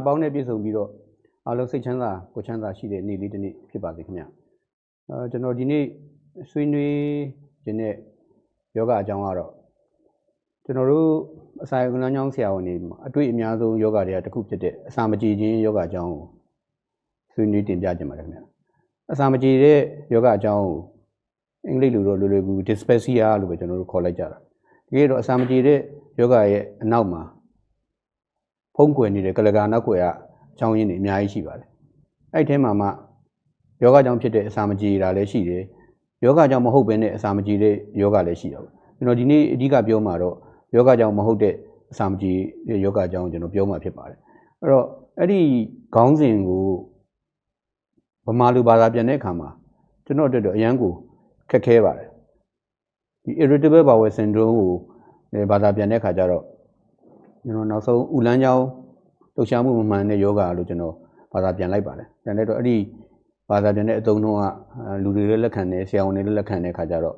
ပေါင်းနဲ့ပြည့်စုံပြီးတော့အားလုံးစိတ်ချမ်းသာကိုချမ်းသာရှိတဲ့နေ့လေးတစ်နေ့ဖြစ်ပါစေခင်ဗျ။ကျွန်တော်ဒီနေ့ဆွေးနွေးခြင်းတဲ့ယောဂအကြောင်းကတော့ကျွန်တော်တို့အစာကုလမ်းကြောင်းဆရာဝန်တွေအတွေ့အများဆုံးယောဂတွေကတစ်ခုဖြစ်တဲ့အစာမကြေခြင်းယောဂအကြောင်းကိုဆွေးနွေးတင်ပြခြင်းပါတယ်ခင်ဗျ။အစာမကြေတဲ့ယောဂအကြောင်းကိုအင်္ဂလိပ်လိုတော့လွယ်လွယ်ကူ dyspepsia လို့ပဲကျွန်တော်တို့ခေါ်လိုက်ကြတာ။ဒီကတော့အစာမကြေတဲ့ယောဂရဲ့အနောက်မှာဖုံးကွယ်နေတဲ့ကလကာနောက်ကွယ်ကအကြောင်းရင်းတွေအများကြီးရှိပါတယ်။အဲ့ဒီထဲမှာမှယောဂကြောင့်ဖြစ်တဲ့အစာမကြေတာလည်းရှိတယ်။ယောဂကြောင့်မဟုတ်ဘဲနဲ့အစာမကြေတဲ့ယောဂလည်းရှိတယ်။ကျွန်တော်ဒီနေ့အဓိကပြောမှာတော့ယောဂကြောင့်မဟုတ်တဲ့အစာမကြေတဲ့ယောဂအကြောင်းကျွန်တော်ပြောမှာဖြစ်ပါတယ်။အဲ့တော့အဲ့ဒီခေါင်းစဉ်ကိုဗမာလူဘာသာပြန်တဲ့အခါမှာကျွန်တော်တို့တော့အရန်ကိုခက်ခဲပါတယ်။ဒီ irritable bowel syndrome ကိုဘာသာပြန်တဲ့အခါကျတော့ကျွန်တော်နောက်ဆုံးဥလန်းကြောင်းလှုပ်ရှားမှုမမှန်တဲ့ယောဂလို့ကျွန်တော်ဘာသာပြန်လိုက်ပါတယ်။ပြန်လိုက်တော့အဲ့ဒီဘာသာပြန်တဲ့အသုံးနှုန်းကလူတွေလည်းလက်ခံတယ်ဆရာဝန်တွေလည်းလက်ခံတဲ့အခါကျတော့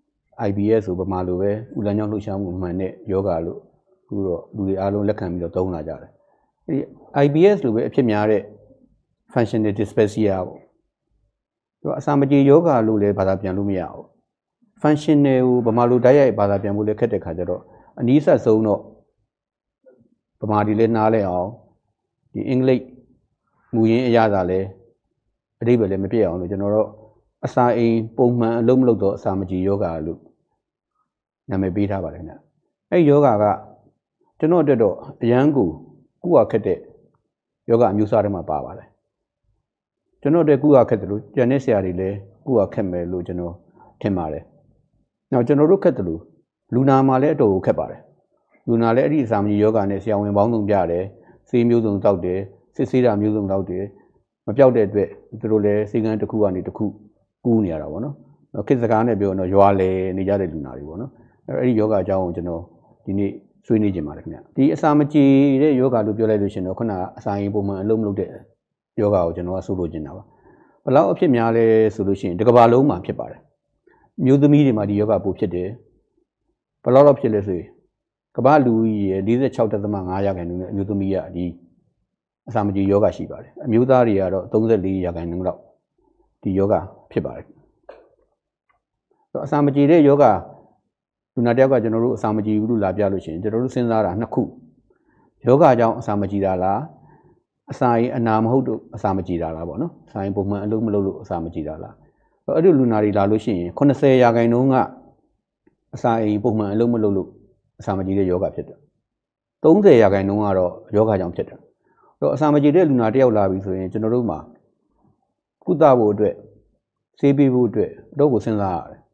IBS ဆိုဗမာလိုပဲဥလန်းကြောင်းလှုပ်ရှားမှုမမှန်တဲ့ယောဂလို့အခုတော့လူတွေအားလုံးလက်ခံပြီးတော့သုံးလာကြတယ်။အဲ့ဒီ IBS လိုပဲအဖြစ်များတဲ့ functional dyspepsia ပေါ့။သူကအစာမကြေယောဂလို့လည်းဘာသာပြန်လို့မရဘူး။ functional ကိုဗမာလိုတိုက်ရိုက်ဘာသာပြန်ဖို့လည်းခက်တဲ့ခါကျတော့အနည်းဆက်ဆုံးတော့ဗမာဒီလည်းနားလဲအောင်ဒီအင်္ဂလိပ်မူရင်းအရသာလဲအဓိပ္ပာယ်လည်းမပြည့်အောင်လို့ကျွန်တော်တို့အစာအိမ်ပုံမှန်အလုံးမလုပ်တော့အစာမကြေယောဂလို့နာမည်ပေးထားပါတယ်ခင်ဗျ။အဲ့ဒီယောဂကကျွန်တော်အတွက်တော့အရန်ကိုကုရခက်တဲ့ယောဂအမျိုးအစားတွေမှာပါပါတယ်။ကျွန်တော်အတွက်ကုရခက်တယ်လို့ကျန်တဲ့ဆရာတွေလည်းကုရခက်မယ်လို့ကျွန်တော်ထင်ပါတယ်။နောက်ကျွန်တော်တို့ခက်တယ်လို့လူနာမှာလည်းအတော်ကိုခက်ပါတယ်။လူနာလည်းအဲ့ဒီအစာမကြေယောဂနဲ့ဆရာဝန်ပေါင်းစုံပြတယ်ဆေးမျိုးစုံတောက်တယ်စစ်ဆေးတာမျိုးစုံတောက်တယ်မပြောက်တဲ့အတွက်သူတို့လည်းဆေးကန်းတစ်ခုကနေတစ်ခုကူးနေရတာပေါ့နော်ခေတ်စကားနဲ့ပြောတော့ရွာလေနေကြတဲ့လူနာတွေပေါ့နော်အဲ့ဒီယောဂအကြောင်းကိုကျွန်တော်ဒီနေ့ဆွေးနွေးခြင်းပါတယ်ခင်ဗျဒီအစာမကြေတဲ့ယောဂလို့ပြောလိုက်လို့ရှင်တော့ခုနအစာရင်ပုံမှန်အလုံးမလုပ်တဲ့ယောဂကိုကျွန်တော်ကဆိုလိုချင်တာပါဘယ်လောက်အဖြစ်များလဲဆိုလို့ရှိရင်တစ်ကမ္ဘာလုံးမှာဖြစ်ပါတယ်မျိုးသမီးတွေမှာဒီယောဂပိုဖြစ်တယ်ဘယ်လောက်ဖြစ်လဲဆိုရင်ကမ္ဘာလူကြီးရဲ့ 46.5 ရာခိုင်နှုန်းနဲ့အမျိုးသမီးကဒီအစာမကြေယောဂရှိပါတယ်အမျိုးသားတွေကတော့34 ရာခိုင်နှုန်းလောက်ဒီယောဂဖြစ်ပါတယ်အစာမကြေတဲ့ယောဂလူနာတယောက်ကကျွန်တော်တို့အစာမကြေဘူးလို့လာပြလို့ရှိရင်ကျွန်တော်တို့စဉ်းစားတာနှစ်ခုယောဂကြောင့်အစာမကြေတာလားအစာရင်အနာမဟုတ်လို့အစာမကြေတာလားပေါ့နော်အစာရင်ပုံမှန်အလုံးမလုပ်လို့အစာမကြေတာလားအဲ့ဒီလူနာတွေလာလို့ရှိရင်80 ရာခိုင်နှုန်းကအစာရင်ပုံမှန်အလုံးမလုပ်လို့အစာမကြေတဲ့ယောဂဖြစ်တယ်30 ရာခိုင်နှုန်းကတော့ယောဂကြောင့်ဖြစ်တယ်အစာမကြေတဲ့လူနာတယောက်လာပြီဆိုရင်ကျွန်တော်တို့မှာကုသဖို့အတွက်ဆေးပေးဖို့အတွက်တော့ကိုစဉ်းစားရတယ်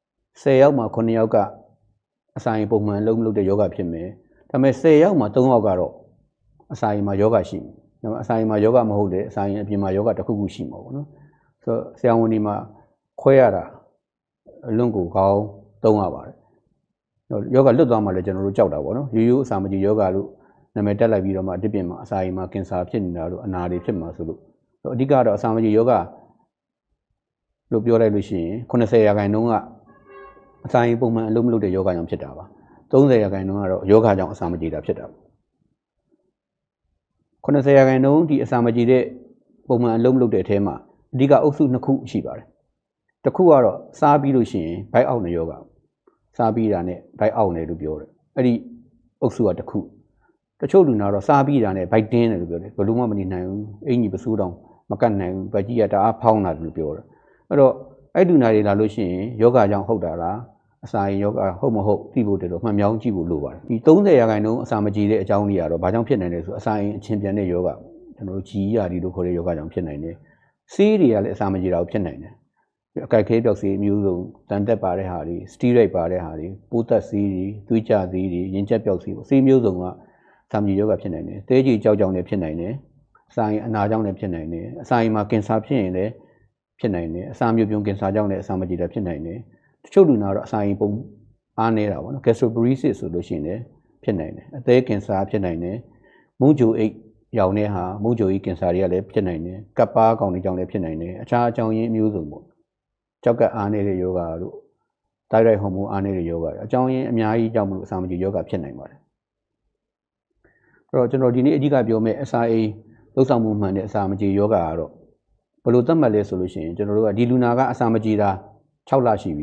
10 ယောက်မှာ9 ယောက်ကအစာရင်ပုံမှန်လုံးမလုပ်တဲ့ယောဂဖြစ်မယ်ဒါပေမဲ့10 ယောက်မှာ3 ယောက်ကတော့အစာရင်မှာယောဂရှိမယ်အစာရင်မှာယောဂမဟုတ်တဲ့အစာရင်အပြင်မှာယောဂတစ်ခုခုရှိမှာပေါ့နော်ဆိုတော့ဆရာဝန်ဒီမှာခွဲရတာအလွန်ကိုကောင်းသုံးရပါတယ်ယောဂလွတ်သွားမှလည်းကျွန်တော်တို့ကြောက်တာပေါ့နော်ရိုးရိုးအစာမကြေယောဂလို့နာမည်တက်လိုက်ပြီးတော့မှတစ်ပြင်မှာအစာရင်မှာကင်ဆာဖြစ်နေတာလို့အနာတွေဖြစ်မှာဆိုလို့အဓိကတော့အစာမကြေယောဂလို့ပြောလိုက်လို့ရှိရင်80 ရာခိုင်နှုန်းကအစာရင်ပုံမှန်အလုံးမလုပ်တဲ့ယောဂကြောင့်ဖြစ်တာပါ30 ရာခိုင်နှုန်းကတော့ယောဂကြောင့်အစာမကြေတာဖြစ်တာ80 ရာခိုင်နှုန်းဒီအစာမကြေတဲ့ပုံမှန်အလုံးမလုပ်တဲ့အထဲမှာအဓိကအုပ်စုနှစ်ခုရှိပါတယ်တစ်ခုကတော့စားပြီးလို့ရှိရင်ဘိုက်အောက်နေယောဂစားပြီးတာနဲ့ဘိုက်အောက်နေလို့ပြောတယ်အဲ့ဒီအုပ်စုကတစ်ခုတချို့လူနာတော့စားပြီးတာနဲ့ဘိုက်တင်းတယ်လို့ပြောတယ်ဘယ်လိုမှမနေနိုင်ဘူးအင်ကြီးပစိုးတောင်မကတ်နိုင်ဘူးဗက်ကြီးကတအားဖောင်းတာလို့ပြောတယ်အဲ့တော့အဲ့လူနာတွေလာလို့ရှိရင်ယောဂကြောင့်ဟုတ်တာလားအစာရင်ယောဂဟုတ်မဟုတ်သိဖို့တယ်တော့မှန်မြောင်းကြည့်ဖို့လိုပါတယ်ဒီ30 ရာခိုင်နှုန်းအစာမကြေတဲ့အကြောင်းတွေကတော့ဘာကြောင့်ဖြစ်နိုင်လဲဆိုအစာရင်အချင်းပြန်တဲ့ယောဂကျွန်တော်တို့ကြီးရာဒီလို့ခေါ်တဲ့ယောဂကြောင့်ဖြစ်နိုင်တယ်ဆေးတွေကလည်းအစာမကြေတာကိုဖြစ်နိုင်တယ်အကိုက်ခဲပြောက်ဆေးမျိုးစုံတန်တက်ပါတဲ့ဟာတွေစတီရိုက်ပါတဲ့ဟာတွေပိုးသက်ဆေးတွေသွေးကြဆေးတွေရင်ကျက်ပြောက်ဆေးပေါ့ဆေးမျိုးစုံကအစာမကြေယောဂဖြစ်နိုင်တယ်တဲကြီးကြောက်ကြောင်လည်းဖြစ်နိုင်တယ်အစာရင်အနာကြောင့်လည်းဖြစ်နိုင်တယ်အစာရင်မှာကင်ဆာဖြစ်ရင်လည်းဖြစ်နိုင်တယ်အစာမျိုးပြုံးကင်ဆာကြောင့်လည်းအစာမကြေတာဖြစ်နိုင်တယ်တချို့လူနာတော့အစာရင်ပုံအားနေတာပေါ့နော် gastroparesis ဆိုလို့ရှိရင်လည်းဖြစ်နိုင်တယ်အသေးကင်ဆာဖြစ်နိုင်တယ်မုန်းကြိုအိတ်ရောင်တဲ့ဟာမုန်းကြိုအိတ်ကင်ဆာတွေကလည်းဖြစ်နိုင်တယ်ကပ်ပါးကောင်တွေကြောင့်လည်းဖြစ်နိုင်တယ်အခြားအကြောင်းရင်းအမျိုးစုံပေါ့ကြောက်ကအားနေတဲ့ယောဂတို့ thyroid hormone အားနေတဲ့ယောဂအကြောင်းရင်းအများကြီးကြောင့်မလို့အစာမကြေယောဂဖြစ်နိုင်ပါတယ်အဲ့တော့ကျွန်တော်ဒီနေ့အဓိကပြောမယ့် SRA လှုပ်ဆောင်မှုမှန်တဲ့အစာမကြေယောဂကတော့ဘယ်လိုသတ်မှတ်လဲဆိုလို့ရှိရင်ကျွန်တော်တို့ကဒီလူနာကအစာမကြေတာ6လရှိပြီ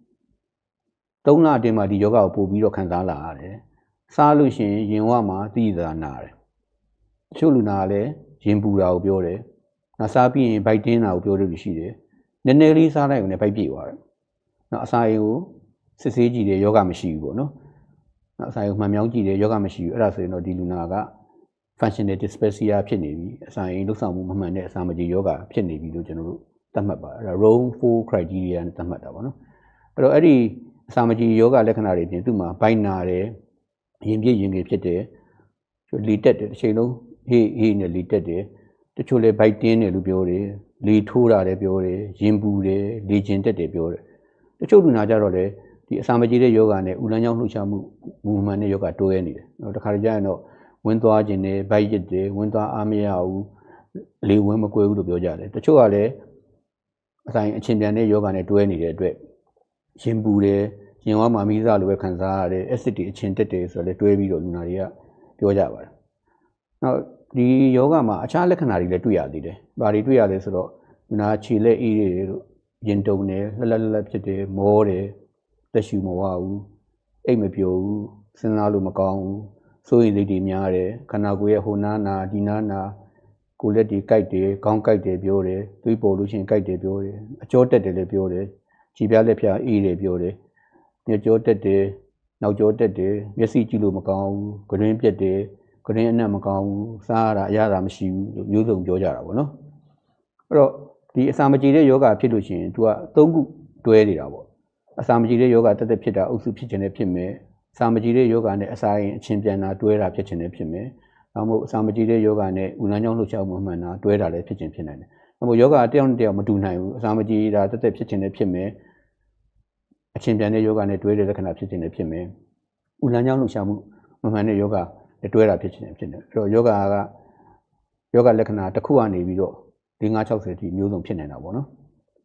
3လအတွင်းမှာဒီယောဂကိုပို့ပြီးတော့ခံစားလာရတယ်စားလို့ရှိရင်ရင်ဝမှာသိသာနာတယ်တချို့လူနာကလည်းရင်ပူတာကိုပြောတယ်နောက်စားပြီးရင်ဗိုက်တင်းတာကိုပြောလို့ရှိတယ်နည်းနည်းလေးစားလိုက်ရင်လည်းဗိုက်ပြေသွားတယ်နောက်အစာရင်ကိုစစ်ဆေးကြည့်တယ်ယောဂမရှိဘူးပေါ့နော်နောက်အစာရင်မှန်မြောင်းကြည့်တယ်ယောဂမရှိဘူးအဲ့ဒါဆိုရင်တော့ဒီလူနာက functional dyspepsia ဖြစ်နေပြီအစာရင်လှုပ်ဆောင်မှုမမှန်တဲ့အစာမကြေယောဂဖြစ်နေပြီလို့ကျွန်တော်တို့သတ်မှတ်ပါတယ်အဲ့ဒါ Rome 4 criteria နဲ့သတ်မှတ်တာပေါ့နော်အဲ့တော့အဲ့ဒီအစာမကြေယောဂလက္ခဏာတွေပြင်သူ့မှာဗိုက်နာတယ်ရင်ပြည့်ရင်တွေဖြစ်တယ်လီတက်တယ်တစ်ချိန်လုံးဟေးနဲ့လီတက်တယ်တချို့လည်းဗိုက်တင်းတယ်လို့ပြောတယ်လေထိုးတာလည်းပြောတယ်ရင်ပူတယ်လေကျင်တက်တယ်ပြောတယ်တချို့လူနာကြတော့လေဒီအစာမကြေတဲ့ယောဂနဲ့ဥလန်းချောင်းလှုပ်ရှားမှုမူမှန်တဲ့ယောဂတွဲနေတယ်တခါတကြရင်တော့ဝင်းသွားခြင်းနဲ့ဗိုက်ရစ်တယ်ဝင်းသွားအားမရဘူးလေဝင်းမကွဲဘူးလို့ပြောကြတယ်တချို့ကလည်းအဆိုင်အချင်းပြန်တဲ့ယောဂနဲ့တွဲနေတဲ့အတွက်ရင်ပူတယ်ရင်ဝါမှာမိစားလိုပဲခံစားရတယ် acid တွေအချင်းတက်တယ်ဆိုတော့လည်းတွဲပြီးတော့လူနာတွေကပြောကြပါတယ်နောက်ဒီယောဂမှာအခြားလက္ခဏာတွေလည်းတွေ့ရသေးတယ်။ဘာတွေတွေ့ရလဲဆိုတော့လူနာခြေလက်အေးတွေတို့ရင်တုံတယ်လှက်ဖြစ်တယ်မောတယ်တက်ရှူမဝဘူးအိတ်မပျော်ဘူးစဉ်းစားလို့မကောင်းဘူးစိုးရိမ်စိတ်တွေများတယ်ခန္ဓာကိုယ်ရဲ့ဟိုနာနာဒီနာနာကိုယ်လက်တွေကိုက်တယ်ခေါင်းကိုက်တယ်ပြောတယ်သွေးပေါ်လို့ရှိရင်ကိုက်တယ်ပြောတယ်အကြောတက်တယ်လည်းပြောတယ်ခြေပြားလက်ဖြာအေးတယ်ပြောတယ်ညကြောတက်တယ်နောက်ကြောတက်တယ်မျက်စိကြည့်လို့မကောင်းဘူးကတွင်းပြက်တယ်ကရင်အနက်မကောင်းဘူးစားရတာအရသာမရှိဘူးလို့မျိုးစုံပြောကြတာပေါ့နော်အဲ့တော့ဒီအစာမကြေတဲ့ယောဂဖြစ်လို့ရှိရင် तू က3ခုတွဲနေတာပေါ့အစာမကြေတဲ့ယောဂတက်ဖြစ်တာအုပ်စုဖြစ်ခြင်းနဲ့ဖြစ်မယ်အစာမကြေတဲ့ယောဂနဲ့အစာရင်အချင်းပြန်တာတွဲတာဖြစ်ခြင်းနဲ့ဖြစ်မယ်နောက်မို့အစာမကြေတဲ့ယောဂနဲ့ဥလန်းချောင်းလှုပ်ရှားမှုမှန်တာတွဲတာလည်းဖြစ်ခြင်းဖြစ်နိုင်တယ်နောက်မို့ယောဂတယောက်နဲ့တယောက်မတူနိုင်ဘူးအစာမကြေတာတက်ဖြစ်ခြင်းနဲ့ဖြစ်မယ်အချင်းပြန်တဲ့ယောဂနဲ့တွဲတဲ့လက္ခဏာဖြစ်ခြင်းနဲ့ဖြစ်မယ်ဥလန်းချောင်းလှုပ်ရှားမှုမမှန်တဲ့ယောဂတွဲတာဖြစ်ခြင်းဖြစ်တယ်အဲ့တော့ယောဂလက္ခဏာတစ်ခုကနေပြီးတော့5-60တိမျိုးစုံဖြစ်နေတာပေါ့နော်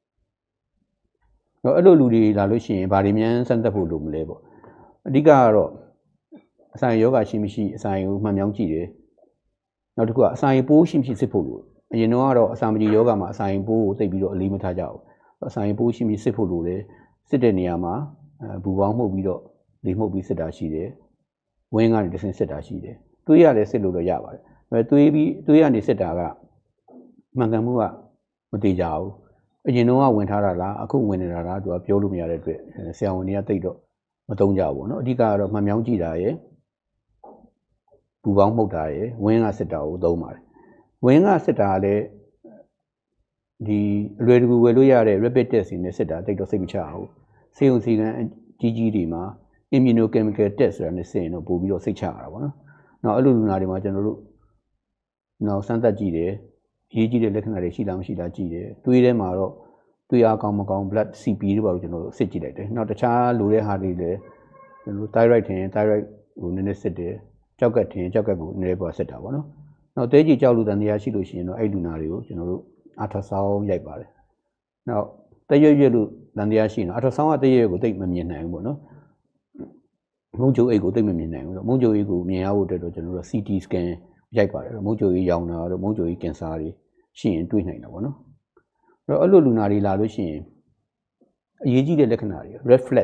အဲ့လိုလူတွေလာလို့ရှိရင်ဗာဒီမြန်စမ်းသပ်ဖို့လိုမလဲပေါ့အဓိကကတော့အစာယောဂရှိမရှိအစာကိုမှန်မြောင်းကြည့်တယ်နောက်တစ်ခုကအစာပိုးရှိမရှိစစ်ဖို့လိုအရင်တော့ကတော့အစာမကြေယောဂမှာအစာပိုးကိုသိပ်ပြီးတော့အလေးမထားကြဘူးအစာပိုးရှိမရှိစစ်ဖို့လိုတယ်စစ်တဲ့နေရာမှာဘူပေါင်းမှုတ်ပြီးတော့လေမှုတ်ပြီးစစ်တာရှိတယ်ဝင်းကနေတစ်ဆင့်စစ်တာရှိတယ်သွေးရလည်းစစ်လို့တော့ရပါတယ်သွေးကနေစစ်တာကမှန်ကန်မှုကမတည်ကြဘူးအရင်တော့ဝင်ထားတာလားအခုဝင်နေတာလားသူကပြောလို့မရတဲ့အတွက်ဆရာဝန်တွေကသိတော့မသုံးကြဘူးเนาะအဓိကကတော့မှန်မြောင်းကြည့်တာရယ်ဘူပေါင်းမှုတ်တာရယ်ဝင်းကစစ်တာကိုသုံးပါတယ်ဝင်းကစစ်တာကလည်းဒီအလွယ်တကူဝယ်လို့ရတဲ့ rapid test တွေနဲ့စစ်တာသိတော့စိတ်မချဘူးဆေးရုံစီကံကြီးတွေမှာ immunochemical test ဆိုတာနဲ့စစ်ရင်တော့ပို့ပြီးတော့စိတ်ချရတာပေါ့နော်။နောက်အဲ့လိုလူနာတွေမှာကျွန်တော်တို့နောက်စမ်းသပ်ကြည့်တယ်။ရေးကြည့်တဲ့လက္ခဏာတွေရှိလားမရှိလားကြည့်တယ်။သွေးထဲမှာတော့သွေးအားကောင်းမကောင်း blood CP တွေပါလို့ကျွန်တော်တို့စစ်ကြည့်လိုက်တယ်။နောက်တခြားလိုတဲ့ဟာတွေလည်းကျွန်တော်တို့ thyroid ထင် thyroid ကိုနည်းနည်းစစ်တယ်။ကြောက်ကက်ထင်ကြောက်ကက်ကိုနည်းနည်းပေါ်စစ်တာပေါ့နော်။နောက်တဲကြီးကြောက်လူတန်တရားရှိလို့ရှိရင်တော့အဲ့လူနာတွေကိုကျွန်တော်တို့အထာဆောင်းရိုက်ပါတယ်။နောက်တရွရွလို့တန်တရားရှိရင်အထာဆောင်းကတရွကိုသိပ်မမြင်နိုင်ဘူးပေါ့နော်။မုံကြိုအိတ်ကိုသိမမြင်နိုင်ဘူးတော့မုံကြိုအိတ်ကိုမြင်ရဖို့အတွက်တော့ကျွန်တော်တို့ CT scan ရိုက်ပါတယ်မုံကြိုအိတ်ရောင်တာတော့မုံကြိုအိတ်ကင်ဆာတွေရှိရင်တွေ့နိုင်တာပေါ့နော်အဲ့တော့အဲ့လိုလူနာတွေလာလို့ရှိရင်အရေးကြီးတဲ့လက္ခဏာတွေ red flag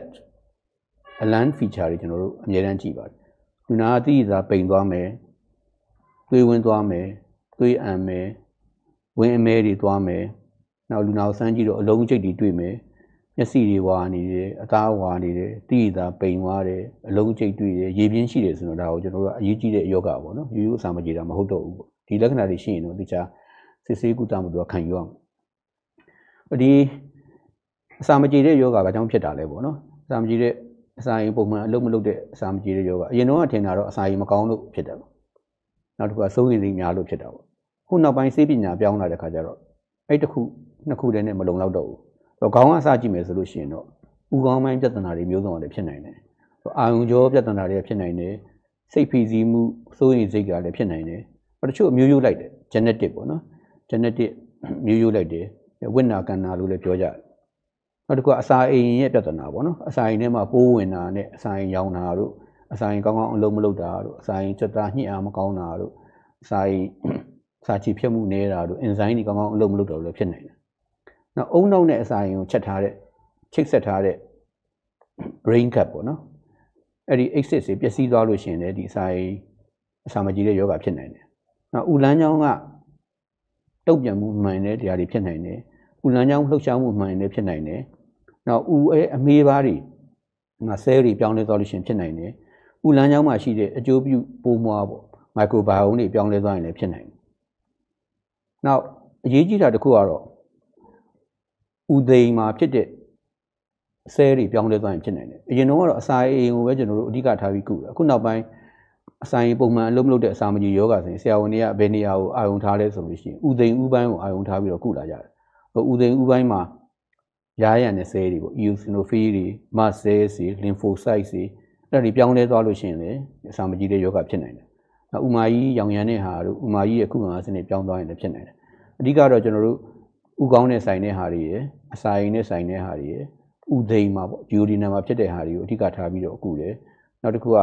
alarm feature တွေကျွန်တော်တို့အများအားကြည့်ပါတယ်လူနာအတိအသာပိန်သွားမယ်သွေးဝင်သွားမယ်သွေးအံမယ်ဝင်းအမဲတွေသွားမယ်နောက်လူနာကိုစမ်းကြည့်တော့အလုံးကျိတ်တွေတွေ့မယ်မျက်စိတွေဝါနေတယ်အသားဝါနေတယ်တိရတာပိန်သွားတယ်အလုံးကျိတ်တွေ့တယ်ရေပြင်းရှိတယ်ဆိုတော့ဒါကိုကျွန်တော်တို့ကအရေးကြီးတဲ့ယောဂပေါ့နော်ရိုးရိုးအစာမကြေတာမဟုတ်တော့ဘူးပေါ့ဒီလက္ခဏာတွေရှိရင်တော့တခြားစစ်ဆေးကုသမှုတို့ခံယူအောင်ဒီအစာမကြေတဲ့ယောဂကအကြောင်းဖြစ်တာလဲပေါ့နော်အစာမကြေတဲ့အစာရင်ပုံမှန်အလုပ်မလုပ်တဲ့အစာမကြေတဲ့ယောဂအရင်တော့ထင်တာတော့အစာရင်မကောင်းလို့ဖြစ်တယ်ပေါ့နောက်တစ်ခုကစိုးရိမ်စိတ်များလို့ဖြစ်တာပေါ့ခုနောက်ပိုင်းဆေးပညာပြောင်းလာတဲ့ခါကျတော့အဲ့တစ်ခုနှစ်ခုတည်းနဲ့မလုံလောက်တော့ဘူးတော့ခေါင်းကစကြည့်မယ်ဆိုလို့ရှိရင်တော့ဥကောင်းပိုင်းပြဿနာတွေမျိုးစုံလည်းဖြစ်နိုင်တယ်။အာယုံကြောပြဿနာတွေဖြစ်နိုင်တယ်။စိတ်ဖိစီးမှုစိုးရိမ်စိတ်ကလည်းဖြစ်နိုင်တယ်။တချို့မျိုးရိုးလိုက်တယ် genetic ပေါ့နော်။ genetic မျိုးရိုးလိုက်တယ်။ဝိညာဉ်ကဏ္ဍလို့လည်းပြောကြတယ်။နောက်တစ်ခုကအစာအိမ်ရဲ့ပြဿနာပေါ့နော်။အစာအိမ်ထဲမှာပိုးဝင်တာနဲ့အစာအိမ်ရောင်တာတို့အစာအိမ်ကောင်းကောင်းအလုံးမလုပ်တာတို့အစာအိမ်ချက်သားညှစ်အားမကောင်းတာတို့အစာအိမ်စာချီဖြစ်မှုနေတာတို့ enzyme တွေကောင်းကောင်းအလုပ်မလုပ်တော့လည်းဖြစ်နိုင်တယ်။နောက်အုံနောက်နဲ့အစာရင်ကိုချက်ထားတဲ့ချိတ်ဆက်ထားတဲ့ brain cut ပေါ့နော်။အဲ့ဒီ exit တွေပျက်စီးသွားလို့ရှိရင်လည်းဒီအစာမကြီးတဲ့ယောဂဖြစ်နိုင်တယ်။နောက်ဥလန်းချောင်းကတုတ်ပြန်မှုမှန်တဲ့တရားတွေဖြစ်နိုင်တယ်။ဥလန်းချောင်းလှုပ်ရှားမှုမှန်တဲ့ဖြစ်နိုင်တယ်။နောက်အမေးပါးတွေဆဲတွေပြောင်းလဲသွားလို့ရှိရင်ဖြစ်နိုင်တယ်။ဥလန်းချောင်းမှာရှိတဲ့အကျိုးပြုပိုးမွားပေါ့ microbiome တွေပြောင်းလဲသွားရင်လည်းဖြစ်နိုင်တယ်။နောက်အရေးကြီးတာတစ်ခုကတော့ဥသိမ်းမှာဖြစ်တဲ့ဆဲတွေပြောင်းလဲသွားရင်ဖြစ်နိုင်တယ်။အရင်တော့ကတော့အစာအိမ်ကိုပဲကျွန်တော်တို့အဓိကထားပြီးကုတယ်။အခုနောက်ပိုင်းအစာအိမ်ပုံမှန်အလုပ်မလုပ်တဲ့အစာမကြီးယောဂဆိုရင်ဆရာဝန်တွေကဘယ်နေရာကိုအာရုံထားလဲဆိုလို့ရှိရင်ဥသိမ်းဥပိုင်းကိုအာရုံထားပြီးတော့ကုလာကြတယ်။ဥသိမ်းဥပိုင်းမှာရာရန်တဲ့ဆဲတွေပေါ့ eosinophil တွေ mast cells တွေ lymphocytes တွေအဲ့ဒီပြောင်းလဲသွားလို့ရှိရင်လည်းအစာမကြီးတဲ့ယောဂဖြစ်နိုင်တယ်။နောက်ဥမာကြီးရောင်ရမ်းတဲ့ဟာတို့ဥမာကြီးရဲ့ခုခံအားစနစ်ပြောင်းသွားရင်လည်းဖြစ်နိုင်တယ်။အဓိကတော့ကျွန်တော်တို့ဥကောင်းတဲ့ဆိုင်တဲ့ဟာတွေရယ်အစာအိမ်နဲ့ဆိုင်တဲ့ဟာတွေရယ်ဥသိမ်းမှာပေါ့ duodenum မှာဖြစ်တဲ့ဟာတွေကိုအဓိကထားပြီးတော့ကုတယ်။နောက်တစ်ခုက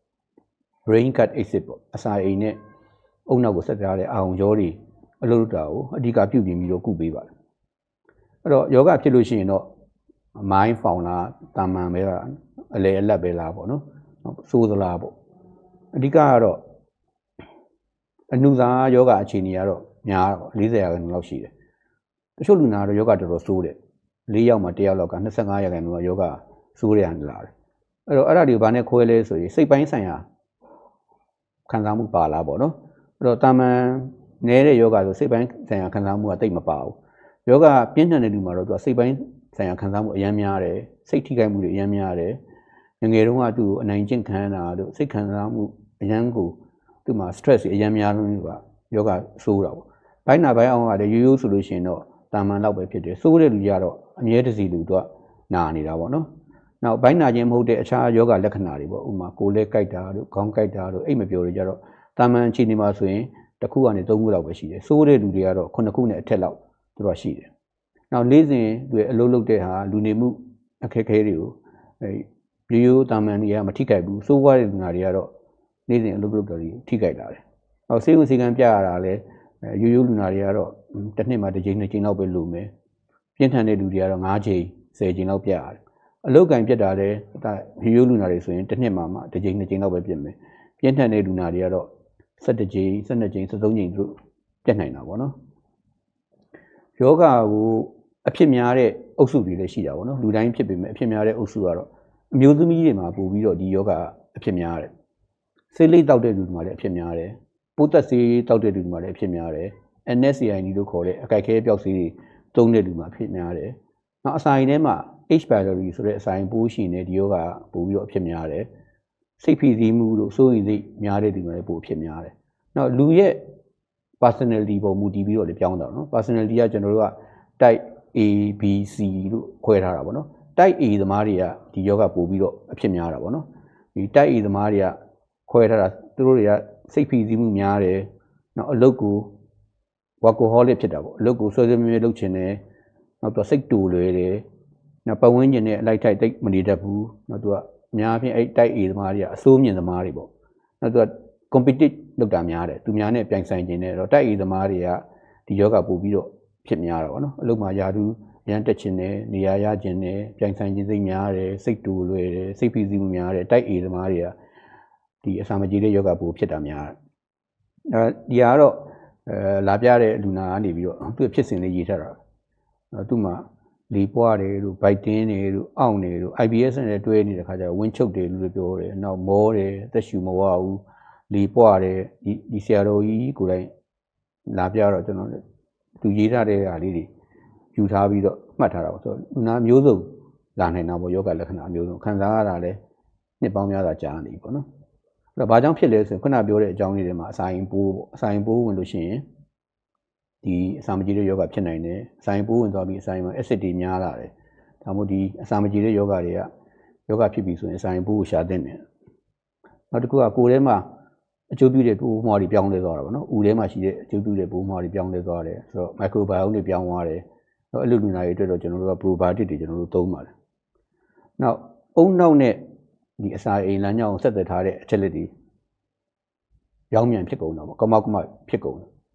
brain cut exit ပေါ့အစာအိမ်နဲ့အုံနောက်ကိုဆက်ထားတဲ့အာရုံကြောတွေအလုပ်လုပ်တာကိုအဓိကပြုပြင်ပြီးတော့ကုပေးပါတယ်။အဲ့တော့ယောဂဖြစ်လို့ရှိရင်တော့ mind ဖောင်လားတာမန်ပဲလားအလေအလတ်ပဲလားပေါ့နော်။စိုးသလားပေါ့အဓိကကတော့အနုစာယောဂအခြေအနေကတော့များတော့40%လောက်ရှိတယ်။တချို့လူနာကတော့ယောဂတော်တော်စိုးတယ်။4ယောက်မှာ1ယောက်လောက်က25%လောက်ကယောဂစိုးရဟန်လာတယ်။အဲ့တော့အဲ့ဒါတွေကိုဘာနဲ့ခွဲလဲဆိုရင်စိတ်ပိုင်းဆိုင်ရာခံစားမှုပါလားပေါ့နော်အဲ့တော့တာမန်နေတဲ့ယောဂဆိုစိတ်ပိုင်းဆိုင်ရာခံစားမှုကတိတ်မပါဘူးယောဂပြင်းထန်တဲ့လူမှာတော့သူကစိတ်ပိုင်းဆိုင်ရာခံစားမှုအများများတယ်စိတ်ထိခိုက်မှုတွေအများများတယ်ငငယ်တုန်းကသူ့ကိုအနိုင်ကျင့်ခံတာတို့စိတ်ခံစားမှုအများကိုသူ့မှာ stress တွေအများများလုံးကယောဂဆိုးတာပေါ့ဘိုင်းနာဘိုင်းအောင်ကလည်းရိုးရိုးဆိုလို့ရှိရင်တော့တာမန်လောက်ပဲဖြစ်တယ်ဆိုးတဲ့လူကြီးကတော့အမြဲတစီလူတော့နာနေတာပေါ့နော်နောက်ဘိုင်းနာခြင်းမဟုတ်တဲ့အခြားယောဂလက္ခဏာတွေပေါ့ဥမာကိုယ်လက်ကိုက်တာတို့ခေါင်းကိုက်တာတို့အိတ်မပျော်တွေကြတော့တာမန်အခြေအနေမှာဆိုရင်တစ်ခုကနေ3ခုလောက်ပဲရှိတယ်စိုးတဲ့လူတွေကတော့9ခုနဲ့အထက်လောက်သူတို့ရှိတယ်နောက်လေးစဉ်တွေအလုပ်လုပ်တဲ့ဟာလူနေမှုအခက်အခဲတွေကိုရိုးရိုးတာမန်တွေကမထိခိုက်ဘူးစိုးွားတဲ့လူနာတွေကတော့နေ့စဉ်အလုပ်လုပ်တယ်ထိခိုက်လာတယ်နောက်ဆေးဥစည်းကမ်းပြရတာလည်းရိုးရိုးလူနာတွေကတော့တစ်နှစ်မှာတစ်ကြိမ်နှစ်ကြိမ်လောက်ပဲလုပ်မယ်ပြင်းထန်တဲ့လူတွေကတော့9ကြိမ်10ကြိမ်လောက်ပြရတယ်အလုတ်ကင်ပြတ်တာလည်းရိုးရိုးလူနာတွေဆိုရင်တစ်နှစ်မှာတစ်ကြိမ်နှစ်ကြိမ်လောက်ပဲပြတ်မယ်ပြင်းထန်တဲ့လူနာတွေကတော့17ကြိမ်12ကြိမ်13ကြိမ်သူတို့ပြတ်နိုင်တာပေါ့နော်ယောဂကိုအဖြစ်များတဲ့အုပ်စုတွေလည်းရှိတာပေါ့နော်လူတိုင်းဖြစ်ပေမဲ့အဖြစ်များတဲ့အုပ်စုကတော့အမျိုးသမီးတွေမှာပို့ပြီးတော့ဒီယောဂအဖြစ်များတယ်ဆေးလိပ်တောက်တဲ့လူတွေမှာလည်းအဖြစ်များတယ်ပိုးသက်ဆေးတောက်တဲ့လူတွေမှာလည်းအဖြစ်များတယ် NSAID လို့ခေါ်တဲ့အကိုက်ခဲပျောက်ဆေးတွေသုံးတဲ့လူမှာအဖြစ်များတယ်နောက်အစာအိမ်ထဲမှာH pylori ဆိုတဲ့အစာအိမ်ပိုးရှိနေဒီယောဂပို့ပြီးတော့အဖြစ်များတယ်စိတ်ဖိစီးမှုတို့စိုးရိမ်စိတ်များတဲ့ဒီမှာလည်းပို့အဖြစ်များတယ်နောက်လူရဲ့ personality ပုံမူတည်ပြီးတော့လည်းပြောင်းတာနော် personality ကကျွန်တော်တို့က type A B C လို့ခွဲထားတာပေါ့နော် type A သမားတွေကဒီယောဂပို့ပြီးတော့အဖြစ်များတာပေါ့နော်ဒီ type A သမားတွေကခွဲထားတာသူတို့တွေကစိတ်ဖိစီးမှုများတယ်နောက်အလုပ်ကို workaholic ဖြစ်တာပေါ့အလုပ်ကိုဆွဲဆွဲမြဲမြဲလုပ်ချင်တယ်နောက်တော့စိတ်တူလွယ်တယ်နောက်ပတ်ဝန်းကျင်နဲ့အလိုက်ထိုက်တိတ်မနေတတ်ဘူးနောက်သူကအများအားဖြင့်အဲ့တိုက် A သမားတွေကအစိုးမြင့်သမားတွေပေါ့နောက်သူက competitive လုပ်တာများတယ်သူများနဲ့ပြိုင်ဆိုင်ခြင်းနဲ့တော့တိုက် A သမားတွေကဒီယောဂပို့ပြီးတော့ဖြစ်များတာပေါ့နော်အလုပ်မှာယာတူရန်တက်ခြင်းနဲ့နေရာရခြင်းနဲ့ပြိုင်ဆိုင်ခြင်းစိတ်များတယ်စိတ်တူလွယ်တယ်စိတ်ဖိစီးမှုများတယ်တိုက် A သမားတွေကဒီအစာမကြေတဲ့ယောဂပို့ဖြစ်တာများတယ်ဒီကတော့လာပြတဲ့လူနာကနေပြီးတော့သူ့ဖြစ်စဉ်လေးရေးထားတာသူ့မှာလေပွားတယ်တို့ဗိုက်တင်းတယ်တို့အောင့်တယ်တို့ IBS နဲ့တွဲနေတဲ့ခါကျတော့ဝင်းချုပ်တယ်လို့ပြောတယ်နောက်မောတယ်သက်ရှူမဝဘူးလေပွားတယ်ဒီဆရာတော်ကြီးကိုယ်တိုင်လာပြတော့ကျွန်တော်သူရေးထားတဲ့ဟာလေးတွေယူထားပြီးတော့မှတ်ထားတာပေါ့ဆိုတော့လူနာမျိုးစုံလာနိုင်တာပေါ့ယောဂလက္ခဏာမျိုးစုံခံစားရတာလည်းနှစ်ပေါင်းများစွာကြာနေပြီပေါ့နော်အဲ့တော့ဘာကြောင့်ဖြစ်လဲဆိုရင်ခုနပြောတဲ့အကြောင်းလေးတွေမှာအစာရင်ပိုးပေါ့အစာရင်ပိုးဝင်လို့ရှိရင်ဒီအစာမကြေတဲ့ယောဂဖြစ်နိုင်တယ်အစာရင်ပိုးဝင်သွားပြီးအစာရင်မှာ acid တွေများလာတယ်ဒါမှမဟုတ်ဒီအစာမကြေတဲ့ယောဂတွေကယောဂဖြစ်ပြီဆိုရင်အစာရင်ပိုးကိုရှာသင့်တယ်နောက်တစ်ခုကကိုယ်ထဲမှာအကျိုးပြုတဲ့ပိုးမွှားတွေပြောင်းလဲသွားတာပေါ့နော်ဦးထဲမှာရှိတဲ့အကျိုးပြုတဲ့ပိုးမွှားတွေပြောင်းလဲသွားတယ်ဆိုတော့ microbiome တွေပြောင်းသွားတယ်အဲ့လိုလူနာတွေအတွက်တော့ကျွန်တော်တို့က probiotic တွေကျွန်တော်တို့သုံးပါတယ်နောက်အုံနောက်နဲ့ဒီအစာအိမ်လမ်းကြောင်းကိုဆက်သွယ်ထားတဲ့အချက်လက်တွေရောင်းမြန်ဖြစ်ကုန်တာပေါ့ကမောက်ကမဖြစ်ကုန်တယ်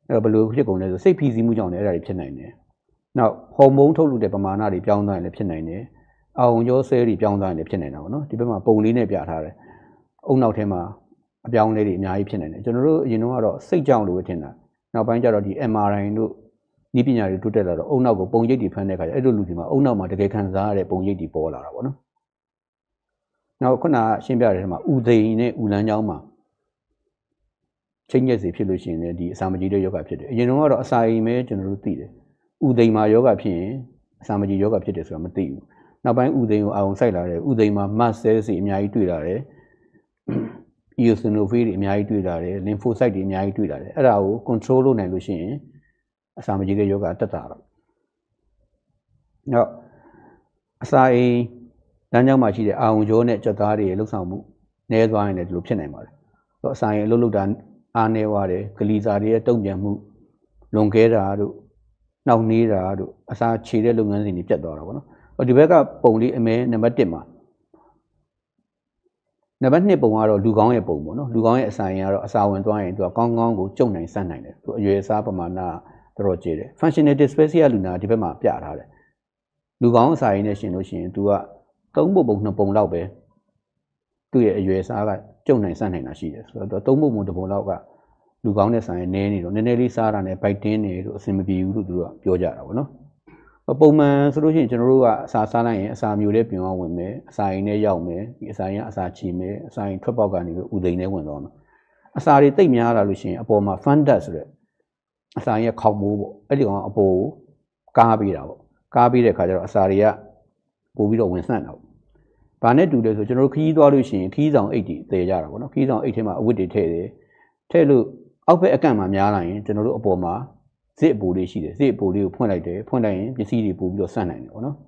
ဘယ်လိုဖြစ်ကုန်လဲဆိုစိတ်ဖိစီးမှုကြောင့်လည်းအဲ့ဒါတွေဖြစ်နိုင်တယ်နောက်ဟော်မုန်းထုတ်လုပ်တဲ့ပမာဏတွေပြောင်းသွားရင်လည်းဖြစ်နိုင်တယ်အောင်ကျော်ဆဲတွေပြောင်းသွားရင်လည်းဖြစ်နိုင်တာပေါ့နော်ဒီဘက်မှာပုံလေးနဲ့ပြထားတယ်အုံနောက်ထဲမှာအပြောင်းလေးတွေအများကြီးဖြစ်နိုင်တယ်ကျွန်တော်တို့အရင်ကတော့စိတ်ကြောင့်လို့ပဲထင်တာနောက်ပိုင်းကျတော့ဒီ MRI တို့ဤပညာတွေတိုးတက်လာတော့အုံနောက်ကိုပုံရိပ်တွေဖမ်းတဲ့အခါကျအဲ့လိုလူတွေမှာအုံနောက်မှာတကယ်ခံစားရတဲ့ပုံရိပ်တွေပေါ်လာတာပေါ့နော်နောက်ခုနရှင်းပြတဲ့ထဲမှာဥသိမ်နဲ့ဥလန်းချောင်းမှာချိန်ညက်စီဖြစ်လို့ရှိရင်လည်းဒီအစာမကြေတဲ့ယောဂဖြစ်တယ်အရင်ကတော့အစာအိမ်ပဲကျွန်တော်တို့သိတယ်ဥသိမ်မှာယောဂဖြစ်ရင်အစာမကြေယောဂဖြစ်တယ်ဆိုတာမသိဘူးနောက်ပိုင်းဥသိမ်ကိုအာရုံစိုက်လာတယ်ဥသိမ်မှာ mast cells တွေအများကြီးတွေ့လာတယ် eosinophil တွေအများကြီးတွေ့လာတယ် lymphocyte တွေအများကြီးတွေ့လာတယ်အဲ့ဒါကို control လုပ်နိုင်လို့ရှိရင်အစာမကြေတဲ့ယောဂတက်တာတော့နောက်အစာအိမ်လမ်းကြောင်းမှာရှိတဲ့အာရုံကြောနဲ့ကြက်သားတွေလှုပ်ဆောင်မှုနည်းသွားရင်လည်းဒီလိုဖြစ်နိုင်ပါတယ်အစာအိမ်လှုပ်တာအားနည်းသွားတယ်ဂလီစာတွေရဲ့တုံ့ပြန်မှုလွန်ကဲတာတို့နှောင့်နှေးတာတို့အစာခြေတဲ့လုပ်ငန်းစဉ်တွေပြတ်သွားတာပေါ့နော်ဒီဘက်ကပုံလေးအမဲနံပါတ်1မှာနံပါတ်2ပုံကတော့လူကောင်းရဲ့ပုံပေါ့နော်လူကောင်းရဲ့အစာအိမ်ကတော့အစာဝင်သွားရင်သူကကောင်းကောင်းကိုကျုံနိုင်စနိုင်တယ်သူအရွယ်အစားပမာဏတော်တော်ကျေတယ် functional dyspepsia လူနာဒီဘက်မှာပြထားတယ်လူကောင်းအစာအိမ်နဲ့ရှင်လို့ရှိရင်သူက3ပုံ2ပုံလောက်ပဲသူ့ရဲ့အရွယ်အစားကကျုံနိုင်စနိုင်တာရှိတယ်ဆိုတော့3ပုံ1ပုံလောက်ကလူကောင်းတဲ့ဆိုင်နည်းနေတော့နည်းနည်းလေးစားတာနဲ့ဘိုက်တင်းနေလို့အဆင်မပြေဘူးလို့သူတို့ကပြောကြတာပေါ့နော်ပုံမှန်ဆိုလို့ရှိရင်ကျွန်တော်တို့ကအစာစားလိုက်ရင်အစာမျိုးလေးပြင်အောင်ဝင်မယ်အစာရင်နဲ့ရောက်မယ်ဒီအစာရင်ကအစာချီမယ်အစာရင်ထွက်ပေါက်ကနေပြီးဥသိမ်နဲ့ဝင်သွားမယ်အစာတွေတိတ်များလာလို့ရှိရင်အပေါ်မှာ fundus ဆိုတဲ့အစာရင်ခေါက်မိုးပေါ့အဲ့ဒီကောင်အပေါ်ကိုကားပေးတာပေါ့ကားပေးတဲ့အခါကျတော့အစာတွေကပို့ပြီးတော့ဝင်ဆန့်တာပေါ့ဘာနဲ့တူလဲဆိုကျွန်တော်တို့ခီးသွားလို့ရှိရင်ခီးဆောင်အိတ်တွေတည်ကြတာပေါ့နော်ခီးဆောင်အိတ်ထဲမှာအဝတ်တွေထည့်တယ်ထည့်လို့အောက်ဘက်အကန့်မှာများလာရင်ကျွန်တော်တို့အပေါ်မှာဇစ်အပိုလေးရှိတယ်ဇစ်အပိုလေးကိုဖွင့်လိုက်တယ်ဖွင့်လိုက်ရင်ပစ္စည်းတွေပို့ပြီးတော့ဆန့်နိုင်တယ်ပေါ့နော်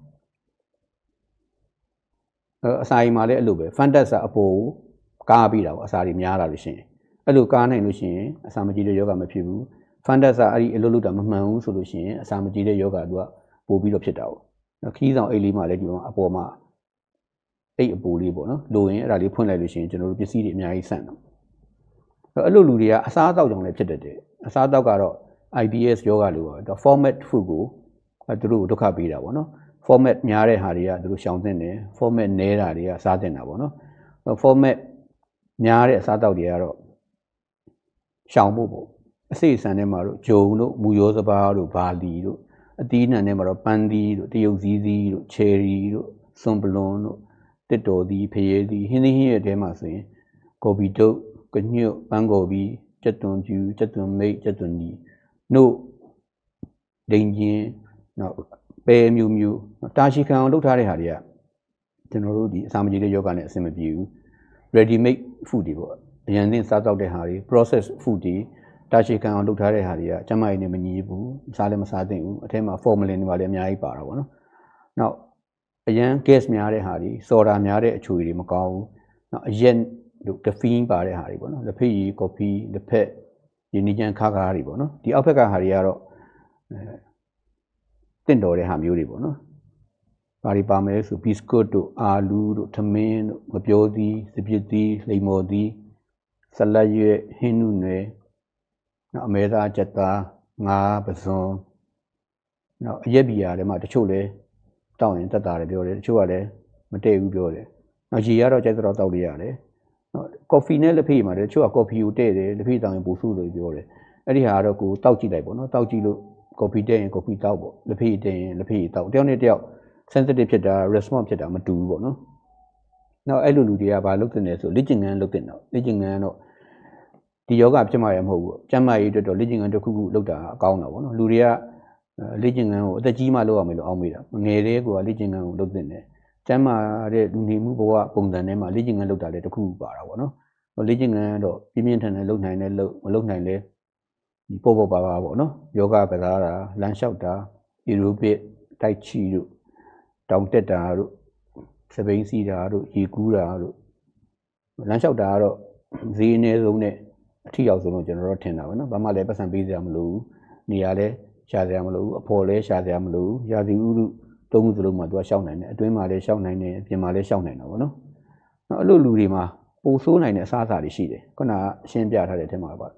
အစာအိမ်မှာလည်းအဲ့လိုပဲ fundus အပိုကိုကားပြီးတာပေါ့အစာတွေများလာလို့ရှိရင်အဲ့လိုကားနိုင်လို့ရှိရင်အစာမကြေတဲ့ယောဂမဖြစ်ဘူး fundus အဲ့ဒီအလုပ်လုပ်တာမမှန်ဘူးဆိုလို့ရှိရင်အစာမကြေတဲ့ယောဂသူကပို့ပြီးတော့ဖြစ်တာပေါ့ခီးဆောင်အိတ်လေးမှာလည်းဒီမှာအပေါ်မှာအိတ်အပိုလေးပေါ့နော်လိုရင်အဲ့ဒါလေးဖွင့်လိုက်လို့ရှိရင်ကျွန်တော်တို့ပစ္စည်းတွေအများကြီးဆန့်တယ်အဲ့လိုလူတွေကအစားအသောက်ကြောင့်လည်းဖြစ်တတ်တယ်အစားအသောက်ကတော့ IBS ယောဂလို့တော့ format food ကိုသူတို့ဒုက္ခပေးတာပေါ့နော် format များတဲ့ဟာတွေကသူတို့ရှောင်သင့်တယ် format နည်းတာတွေကစားသင့်တာပေါ့နော် format များတဲ့အစားအသောက်တွေကတော့ရှောင်ဖို့ပေါ့အစိတ်ဆန်ထဲမှာတို့ဂျုံတို့မူရောစပါးတို့ဘာလီတို့အသီးနှံထဲမှာတော့ပန်းသီးတို့တရုတ်စည်းသီးတို့ချယ်ရီတို့စွန်ပလွန်တို့တစ်တော်သီးဖရဲသီးဟင်းသီးဟင်းရဲ့ထဲမှာဆိုရင်ကော်ပီတုတ်ကညွတ်ပန်းကော်ပီကြက်သွန်ပြူကြက်သွန်မိတ်ကြက်သွန်နီနို့ဒိန်ချင်းနောက်ပဲမျိုးမျိုးတာရှည်ခံအောင်လုပ်ထားတဲ့ဟာတွေကကျွန်တော်တို့ဒီအစာမကြေတဲ့ယောဂနဲ့အဆင်မပြေဘူး ready made food တွေပေါ့အရင်တင်စားတောက်တဲ့ဟာတွေ process food တွေတာရှည်ခံအောင်လုပ်ထားတဲ့ဟာတွေကကျန်းမာရေးနဲ့မညီဘူးစားလည်းမစားသင့်ဘူးအထဲမှာ formalin တွေပါလည်းအများကြီးပါတာပေါ့နော်နောက်အရန် gas များတဲ့ဟာတွေ soda များတဲ့အချိုတွေမကောင်းဘူးနောက်အရက်တို့ caffeine ပါတဲ့ဟာတွေပေါ့နော်လက်ဖက်ရည် coffee လက်ဖက်ရင်းနှီးချမ်းခါးကားတွေပေါ့နော်ဒီအောက်ဘက်ကဟာတွေကတော့တင့်တော်တဲ့ဟာမျိုးတွေပေါ့နော်ဘာတွေပါမယ်လဲဆို biscuit တို့အာလူးတို့ထမင်းတို့ငပြောသီးစပစ်သီးလိမ္မော်သီးဆလတ်ရွက်ဟင်းနုနယ်နောက်အမဲသားကြက်သားငါးပစွန်နောက်အရက်ဘီယာတွေမှာတချို့လဲတောက်ရင်တက်တာတယ်ပြောတယ်တချို့ကလည်းမတည့်ဘူးပြောတယ်နောက်ရေကတော့ကြိုက်တော့တောက်လို့ရတယ်နော်ကော်ဖီနဲ့လက်ဖက်ရည်မှာတချို့ကကော်ဖီကိုတဲ့တယ်လက်ဖက်တောင်ရင်ပူဆူလို့ပြောတယ်အဲ့ဒီဟာကတော့ကိုတောက်ကြည့်လိုက်ပေါ့နော်တောက်ကြည့်လို့ကော်ဖီတဲ့ရင်ကော်ဖီတောက်ပေါ့လက်ဖက်ရည်တဲ့ရင်လက်ဖက်ရည်တောက်တယောက်နဲ့တယောက် sensitive ဖြစ်တာ response ဖြစ်တာမတူဘူးပေါ့နော်နောက်အဲ့လိုလူတွေကဘာလုပ်တင်လဲဆိုလေ့ကျင့်ခန်းလုပ်တင်တော့လေ့ကျင့်ခန်းတော့ဒီယောဂဖြစ်မှာရမဟုတ်ဘူးကျန်းမာရေးအတွက်တော့လေ့ကျင့်ခန်းတစ်ခုခုလုပ်တာအကောင်းတာပေါ့နော်လူတွေကလေ့ကျင့်ခန်းကိုအသက်ကြီးမှလုပ်ရမယ်လို့အောင်းမိတာငယ်လေးကလေ့ကျင့်ခန်းကိုလုပ်တင်တယ်ကျန်းမာတဲ့လူနေမှုဘဝပုံစံထဲမှာလေ့ကျင့်ခန်းလုပ်တာလည်းတစ်ခုခုပါတာပေါ့နော်လေ့ကျင့်ခန်းတော့ပြင်းပြင်းထန်ထန်လုပ်နိုင်တယ်မလုပ်နိုင်လဲဒီပေါ့ပါပေါ့နော်ယောဂကစားတာလမ်းလျှောက်တာ aerobic တိုက်ချီတို့တောင်တက်တာတို့စပိန်စီတာတို့ရေကူးတာတို့လမ်းလျှောက်တာကတော့ဈေးအနည်းဆုံးနဲ့အထီရောက်ဆုံးလို့ကျွန်တော်တို့ထင်တာပါနော်ဘာမှလည်းပတ်စံပေးစရာမလိုဘူးနေရာလည်းရှာစရာမလိုဘူးအဖော်လည်းရှာစရာမလိုဘူးရာသီဥတုသုံးခုစလုံးမှာသူကရှောက်နိုင်တယ်အတွင်းမှာလည်းရှောက်နိုင်တယ်အပြင်မှာလည်းရှောက်နိုင်တာပေါ့နော်အဲ့လိုလူတွေမှာပိုဆိုးနိုင်တဲ့အစားအစာတွေရှိတယ်ခုနကအရှင်းပြထားတဲ့အထက်မှာပါ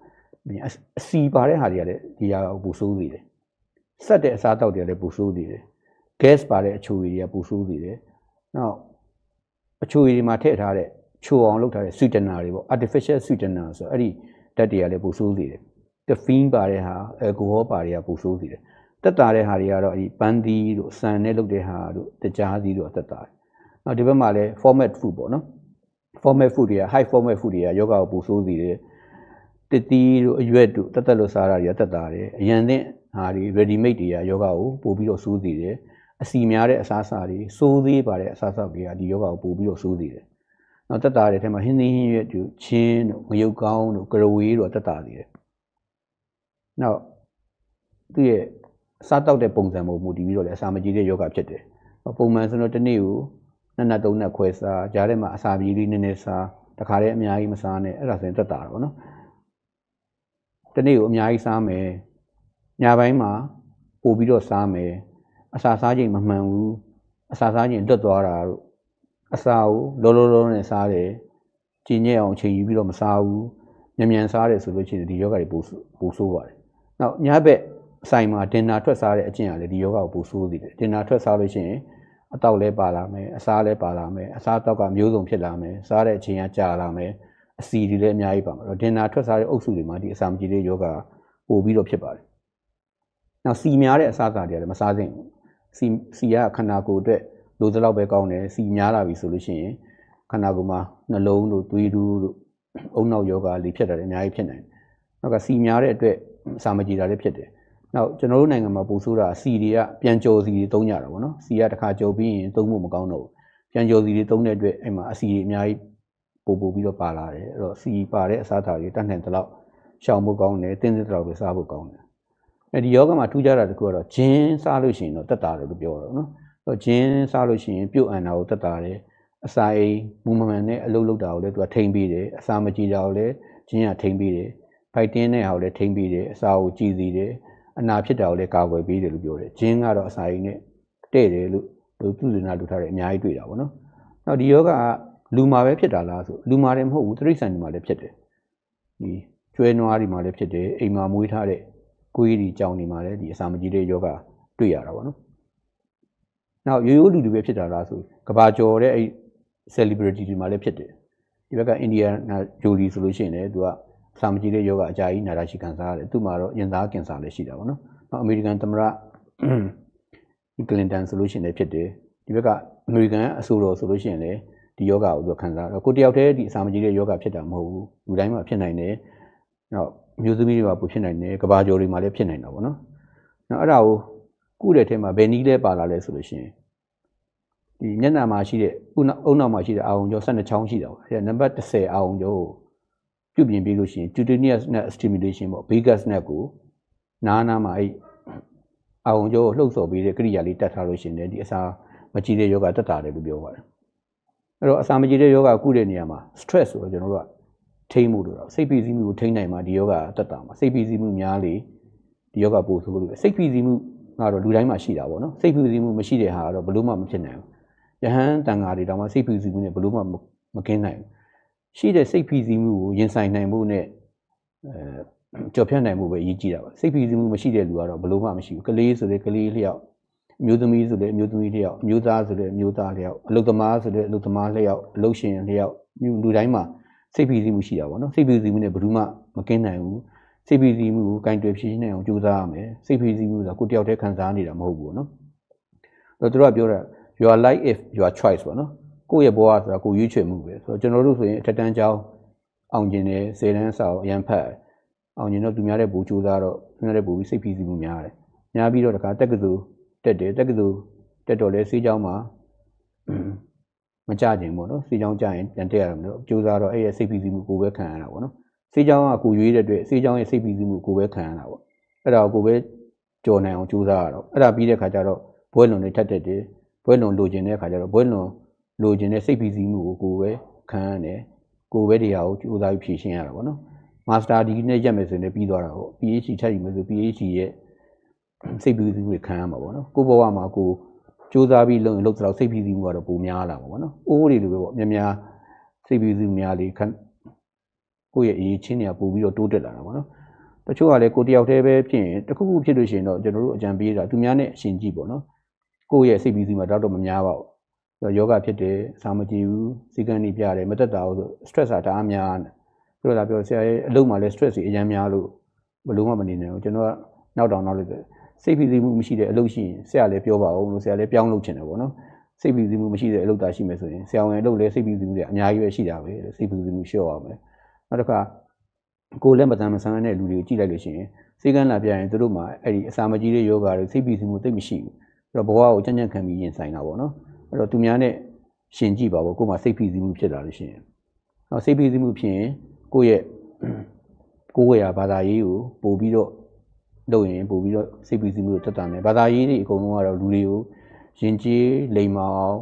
စီပါတဲ့ဟာတွေကလည်းဒီဟာကိုပူဆိုးသေးတယ်ဆက်တဲ့အစားတောက်တွေကလည်းပူဆိုးသေးတယ် gas ပါတဲ့အချိုရည်တွေကပူဆိုးသေးတယ်နောက်အချိုရည်မှာထည့်ထားတဲ့ချိုအောင်လုပ်ထားတဲ့ sweetener တွေပေါ့ artificial sweetener ဆိုအဲ့ဒီဓာတ်တွေကလည်းပူဆိုးသေးတယ် caffeine ပါတဲ့ဟာ alcohol ပါတွေကပူဆိုးသေးတယ်တက်တာတဲ့ဟာတွေကတော့ဒီပန်းသီးတို့ဆန်နဲ့လုပ်တဲ့ဟာတို့တကြားသီးတို့တက်တာတယ်နောက်ဒီဘက်မှာလည်း format food ပေါ့နော် format food တွေက high format food တွေကယောဂကိုပူဆိုးသေးတယ်တစ်တီးတို့အရွက်တို့တက်လို့စားတာတွေကတက်တာတယ်အရန်တဲ့ဟာတွေ ready made တွေကယောဂကိုပို့ပြီးတော့ဆိုးသေးတယ်အစီများတဲ့အစားအစာတွေစိုးသေးပါတဲ့အစားအစာတွေကဒီယောဂကိုပို့ပြီးတော့ဆိုးသေးတယ်နောက်တက်တာတဲ့ထဲမှာဟင်းသီးဟင်းရွက်တို့ချင်းတို့ငရုတ်ကောင်းတို့ကရဝေးတို့တက်တာသေးတယ်နောက်သူ့ရဲ့စားတောက်တဲ့ပုံစံပုံမူတည်ပြီးတော့လည်းအစာမကြေတဲ့ယောဂဖြစ်တယ်ပုံမှန်ဆိုတော့တစ်နေ့ကို2 နက် 3 နက်ခွဲစားကြားထဲမှာအစာပြေးလေးနည်းနည်းစားတခါတည်းအများကြီးမစားနဲ့အဲ့ဒါဆိုရင်တက်တာတော့နော်တစ်နေ့ကိုအများကြီးစားမယ်ညပိုင်းမှာပို့ပြီးတော့စားမယ်အစာစားချိန်မမှန်ဘူးအစာစားချိန်လွတ်သွားတာတို့အစာကိုလောနဲ့စားတယ်ကြည်ညက်အောင်ချိန်ယူပြီးတော့မစားဘူးမြန်စားတယ်ဆိုလို့ရှိရင်ဒီယောဂတွေပိုဆိုးပါတယ်နောက်ညဘက်ဆိုင်မှာဒင်နာထွက်စားတဲ့အကျင့်ကလည်းဒီယောဂကိုပိုဆိုးသေးတယ်ဒင်နာထွက်စားလို့ရှိရင်အတောက်လည်းပါလာမယ်အစားလည်းပါလာမယ်အစားတောက်ကမျိုးစုံဖြစ်လာမယ်စားတဲ့အချိန်ကကြာလာမယ်အစီတွေလည်းအများကြီးပါမယ်ဒင်နာထွက်စားတဲ့အုပ်စုတွေမှာဒီအစာမကြေတဲ့ယောဂပိုပြီးတော့ဖြစ်ပါတယ်နောက်စီများတဲ့အစားအစာတွေကလည်းမစားသင့်ဘူးစီကခန္ဓာကိုယ်အတွက်လိုသလောက်ပဲကောင်းတယ်စီများလာပြီဆိုလို့ရှိရင်ခန္ဓာကိုယ်မှာနှလုံးတို့သွေးတို့အုံနောက်ယောဂလေးဖြစ်တာလည်းအများကြီးဖြစ်နိုင်တယ်နောက်ကစီများတဲ့အတွက်အစာမကြေတာလည်းဖြစ်တယ်နောက်ကျွန်တော်တို့နိုင်ငံမှာပိုဆိုးတာစီတွေကပြန်ကြော်စီတွေသုံးကြတာပေါ့နော်စီကတစ်ခါကြော်ပြီးရင်သုံးဖို့မကောင်းတော့ဘူးပြန်ကြော်စီတွေသုံးတဲ့အတွက်အဲ့မှာအစီတွေအများကြီးပိုပြီးတော့ပါလာတယ်အဲ့တော့စီပါတဲ့အစားအစာတွေတတ်နိုင်တဲ့လောက်ရှောင်ဖို့ကောင်းတယ်တင်းတဲ့လောက်ပဲစားဖို့ကောင်းတယ်အဲ့ဒီယောဂမှာထူးခြားတာတခုကတော့ဂျင်းစားလို့ရှိရင်တော့တက်တာတယ်လို့ပြောတော့နော်အဲ့ဂျင်းစားလို့ရှိရင်ပြုတ်အန်တာကိုတက်တာတယ်အစာအိမ်မူမမှန်နဲ့အလုပ်လုပ်တာကိုလည်းသူကထိမ့်ပေးတယ်အစာမကြည်တာကိုလည်းဂျင်းကထိမ့်ပေးတယ်ဖိုက်တင်းတဲ့ဟာကိုလည်းထိမ့်ပေးတယ်အစာကိုကြည်စီတယ်အနာဖြစ်တာကိုလည်းကာကွယ်ပေးတယ်လို့ပြောတယ်ဂျင်းကတော့အစာအိမ်နဲ့တဲ့တယ်လို့သူစင်နာလူထားတယ်အများကြီးတွေ့တာပေါ့နော်နောက်ဒီယောဂကလူမှာပဲဖြစ်တာလားဆိုလူမှာလည်းမဟုတ်ဘူးတိရစ္ဆာန်တွေမှာလည်းဖြစ်တယ်ဒီကျွဲနွားတွေမှာလည်းဖြစ်တယ်အိမ်မှာမွေးထားတဲ့ကိုယ်ကြီးကြောင်တွေမှာလည်းဒီအစာမကြေတဲ့ယောဂတွေ့ရတာပေါ့နော်နောက်ရိုးရိုးလူတွေပဲဖြစ်တာလားဆိုကဘာကျော်တဲ့အဲ့ celebrity တွေမှာလည်းဖြစ်တယ်ဒီဘက်ကအိန္ဒိယဂျိုလီဆိုလို့ရှိရင်လည်းသူကအစာမကြေတဲ့ယောဂအကြာကြီးနာတာရှိခံစားရတယ်သူ့မှာတော့ရင်သားကင်ဆာလည်းရှိတာပေါ့နော်နောက်အမေရိကန်သမ္မတကလင်တန်ဆိုလို့ရှိရင်လည်းဖြစ်တယ်ဒီဘက်ကအမေရိကန်အဆိုတော်ဆိုလို့ရှိရင်လည်းဒီယောဂကိုသူခံစားတော့ကိုတယောက်တည်းဒီအစာမကြေတဲ့ယောဂဖြစ်တာမဟုတ်ဘူးလူတိုင်းမှာဖြစ်နိုင်တယ်နောက်မျိုးသမီးတွေမှာပိုဖြစ်နိုင်တယ်ကဘာကျော်တွေမှာလည်းဖြစ်နိုင်တာပေါ့နော်နောက်အဲ့ဒါကိုကုတဲ့ထဲမှာဘယ်နည်းလဲပါလာလဲဆိုလို့ရှိရင်ဒီမျက်နှာမှာရှိတဲ့အုံနောက်မှာရှိတဲ့အာရုံကြော12ချောင်းရှိတာပေါ့အဲ့ဒါနံပါတ်10အာရုံကြောကိုပြုပြင်ပြီးလို့ရှိရင် cutaneous nerve stimulation ပေါ့ vagus nerve ကိုနားမှာအဲ့အာရုံကြောကိုလှုပ်ဆော်ပေးတဲ့ကိရိယာလေးတက်ထားလို့ရှိရင်ဒီအစာမကြေတဲ့ယောဂတက်တာတယ်လို့ပြောပါတယ်အဲ့တော့အစာမကြေတဲ့ယောဂကုတဲ့နေရာမှာ stress ဆိုတော့ကျွန်တော်တို့ကထိမ့်မှုလို့တော့စိတ်ဖိစီးမှုကိုထိမ့်နိုင်မှာဒီယောဂတက်တာမှာစိတ်ဖိစီးမှုများလေဒီယောဂပို့ဆိုလို့စိတ်ဖိစီးမှုကတော့လူတိုင်းမှာရှိတာပေါ့နော်စိတ်ဖိစီးမှုမရှိတဲ့ဟာကတော့ဘလို့မှမဖြစ်နိုင်ဘူးယဟန်တန်ဃာတွေတောင်မှစိတ်ဖိစီးမှုနဲ့ဘလို့မှမကင်းနိုင်ဘူးရှိတဲ့စိတ်ဖိစီးမှုကိုရင်ဆိုင်နိုင်မှုနဲ့ကြော်ဖြတ်နိုင်မှုပဲအရေးကြီးတာပါစိတ်ဖိစီးမှုမရှိတဲ့လူကတော့ဘလို့မှမရှိဘူးကလေးဆိုတဲ့ကလေးလျောက်အမျိုးသမီးဆိုတဲ့အမျိုးသမီးလျောက်အမျိုးသားဆိုတဲ့အမျိုးသားလျောက်အလုပ်သမားဆိုတဲ့အလုပ်သမားလျောက်အလုပ်ရှင်လျောက်လူတိုင်းမှာစိတ်ဖိစီးမှုရှိတာပေါ့နော်စိတ်ဖိစီးမှုနဲ့ဘယ်သူမှမကင်းနိုင်ဘူးစိတ်ဖိစီးမှုကိုကင်တွယ်ဖြေရှင်းနိုင်အောင်ကြိုးစားရမယ်စိတ်ဖိစီးမှုဆိုတာကိုတယောက်တည်းခံစားနေတာမဟုတ်ဘူးပေါ့နော်အဲ့တော့သူတို့ကပြောတာ your life is your choice ပေါ့နော်ကိုယ့်ရဲ့ဘဝဆိုတာကိုရွေးချယ်မှုပဲဆိုတော့ကျွန်တော်တို့ဆိုရင်အထက်တန်းကျောင်းအောင်ကျင်တယ်10တန်းစာအရန်ဖတ်အောင်ကျင်တော့သူများတဲ့ဘူကြိုးစားတော့သူများတဲ့ဘူပြီးစိတ်ဖိစီးမှုများတယ်များပြီးတော့တခါတက္ကသိုလ်တက်တယ်တက္ကသိုလ်တက်တော့လဲဆေးကျောင်းမှာမကြခြင်းပေါ့နော်ဆေးကျောင်းကြရင်ပြန်တက်ရမှာလို့ကြိုးစားတော့အဲ့ရဲ့စိတ်ဖိစီးမှုကိုပဲခံရတာပေါ့နော်ဆေးကျောင်းကကိုရွေးတဲ့အတွက်ဆေးကျောင်းရဲ့စိတ်ဖိစီးမှုကိုပဲခံရတာပေါ့အဲ့ဒါကိုပဲကြော်နိုင်အောင်ကြိုးစားရတော့အဲ့ဒါပြီးတဲ့ခါကျတော့ဘွဲလွန်တွေထက်တက်တယ်ဘွဲလွန်လိုချင်တဲ့ခါကျတော့ဘွဲလွန်လိုချင်တဲ့စိတ်ဖိစီးမှုကိုပဲခံရတယ်ကိုပဲတရားကိုကြိုးစားပြီးဖြေရှင်းရတာပေါ့နော်မာစတာဒီနဲ့ရက်မယ်ဆိုရင်ပြီးသွားတာပေါ့ PhD ထပ်ယူမယ်ဆို PhD ရဲ့စိတ်ဖိစီးမှုတွေခံရမှာပေါ့နော်ကိုဘဝမှာကိုကြိုးစားပြီးလုပ်ရင်လုပ်တော့စိတ်ဖိစီးမှုကတော့ပိုများလာမှာပေါ့နော်အိုးတွေလိုပဲပေါ့များစိတ်ဖိစီးမှုများလေကိုယ့်ရဲ့အရေးချင်းတွေကပိုပြီးတော့တိုးတက်လာတာပေါ့နော်တချို့ကလည်းကိုတယောက်တည်းပဲဖြစ်ရင်တစ်ခုခုဖြစ်လို့ရှိရင်တော့ကျွန်တော်တို့အကြံပေးတာသူများနဲ့အရှင်ကြည့်ပေါ့နော်ကိုယ့်ရဲ့စိတ်ပြီးစီမှာတော့မများပါဘူးယောဂဖြစ်တယ်စာမကြည့်ဘူးစိတ်ကနေပြတယ်မတက်တာဘူးဆို stress ကတအားများတယ်ပြောတာပြောဆရာရဲ့အလုပ်မှာလည်း stress ကြီးအများများလို့ဘလို့မှမနေနိုင်ဘူးကျွန်တော်ကနောက်တောင်နောက်လို့စိတ်ပြီးစီမှုမရှိတဲ့အလုပ်ရှိရင်ဆရာလည်းပြောပါဦးလို့ဆရာလည်းပြောင်းလုပ်ချင်တယ်ပေါ့နော်စိတ်ပြီးစီမှုမရှိတဲ့အလုပ်သားရှိမယ်ဆိုရင်ဆရာဝန်အလုပ်လည်းစိတ်ပြီးစီမှုတွေအများကြီးပဲရှိတာပဲစိတ်ပြီးစီမှုလျှော့အောင်ပဲနောက်တစ်ခါကိုယ်လည်းမတမ်းမဆန်းတဲ့လူတွေကိုကြည့်လိုက်လို့ရှိရင်စိတ်ကန်းလာပြရင်တို့မှာအဲ့ဒီအစာမကြီးတဲ့ယောဂါတွေစိတ်ပြီးစီမှုသိပ်မရှိဘူးအဲ့တော့ဘဝကိုကြံ့ကြံ့ခံပြီးရင်ဆိုင်တာပေါ့နော်အဲ့တော့သူများနဲ့ရှင်ကြည့်ပါဘောကိုယ်မှာစိတ်ပြီးစီမှုဖြစ်လာလို့ရှိရင်နောက်စိတ်ပြီးစီမှုဖြစ်ရင်ကိုယ့်ရဲ့ကိုယ်ရဘာသာရေးကိုပို့ပြီးတော့လုပ်ရင်ပို့ပြီးတော့စိတ်ပြီးစီမှုတက်တာမယ်ဘာသာရေးတွေအကုန်လုံးကတော့လူတွေကိုရင်ကျေးလိမ်မာအောင်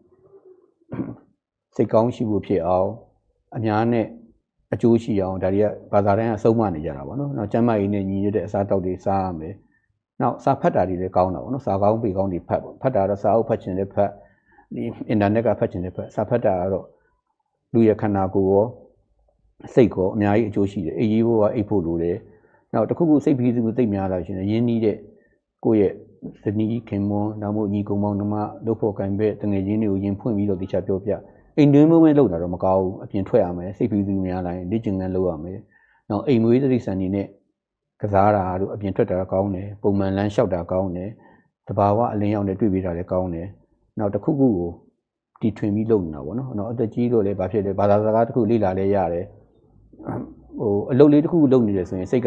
စိတ်ကောင်းရှိဖို့ဖြစ်အောင်အများနဲ့အကျိုးရှိအောင်ဒါတွေကဘာသာတိုင်းအဆုံးမနေကြတာပေါ့နော်နောက်ကျမ်းမာရေးနဲ့ညီညွတ်တဲ့အစားအသောက်တွေစားရမယ်နောက်စာဖတ်တာတွေလည်းကောင်းတာပေါ့နော်စာကောင်းပေကောင်းတွေဖတ်ပေါ့ဖတ်တာတော့စာအုပ်ဖတ်ခြင်းလည်းဖတ်ဒီအင်တာနက်ကဖတ်ခြင်းလည်းဖတ်စာဖတ်တာကတော့လူရဲ့ခန္ဓာကိုယ်ရောစိတ်ကောအများကြီးအကျိုးရှိတယ်အိပ်ရေးဖို့ကအိပ်ဖို့လိုတယ်နောက်တစ်ခုခုစိတ်ပြီးသူသိများလာရှင်ရင်းနှီးတဲ့ကိုယ့်ရဲ့ဇနီးခင်မွန်းနောက်မို့ညီကုံမောင်နှမလုပ်ဖို့ကံပဲတငယ်ချင်းတွေကိုရင်ဖွင့်ပြီးတော့တခြားပြောပြအိမ်တွင်းမွေးလောက်တာတော့မကောင်းဘူးအပြင်ထွက်ရမယ်စိတ်ပြီးသူများလာရင်လေ့ကျင့်ခန်းလုပ်ရမယ်နောက်အိမ်မွေးတိရစ္ဆာန်တွေနဲ့ကစားတာတို့အပြင်ထွက်တာကောင်းတယ်ပုံမှန်လမ်းလျှောက်တာကောင်းတယ်တဘာဝအလင်းရောက်နဲ့တွေ့ပြီးတာလည်းကောင်းတယ်နောက်တစ်ခုခုကိုတီထွင်ပြီးလုပ်နေတာပေါ့နော်နောက်အသက်ကြီးလို့လည်းဘာဖြစ်လဲဘာသာစကားတစ်ခုလေ့လာလဲရတယ်အလုပ်လေးတစ်ခုလုပ်နေတယ်ဆိုရင်စိတ်က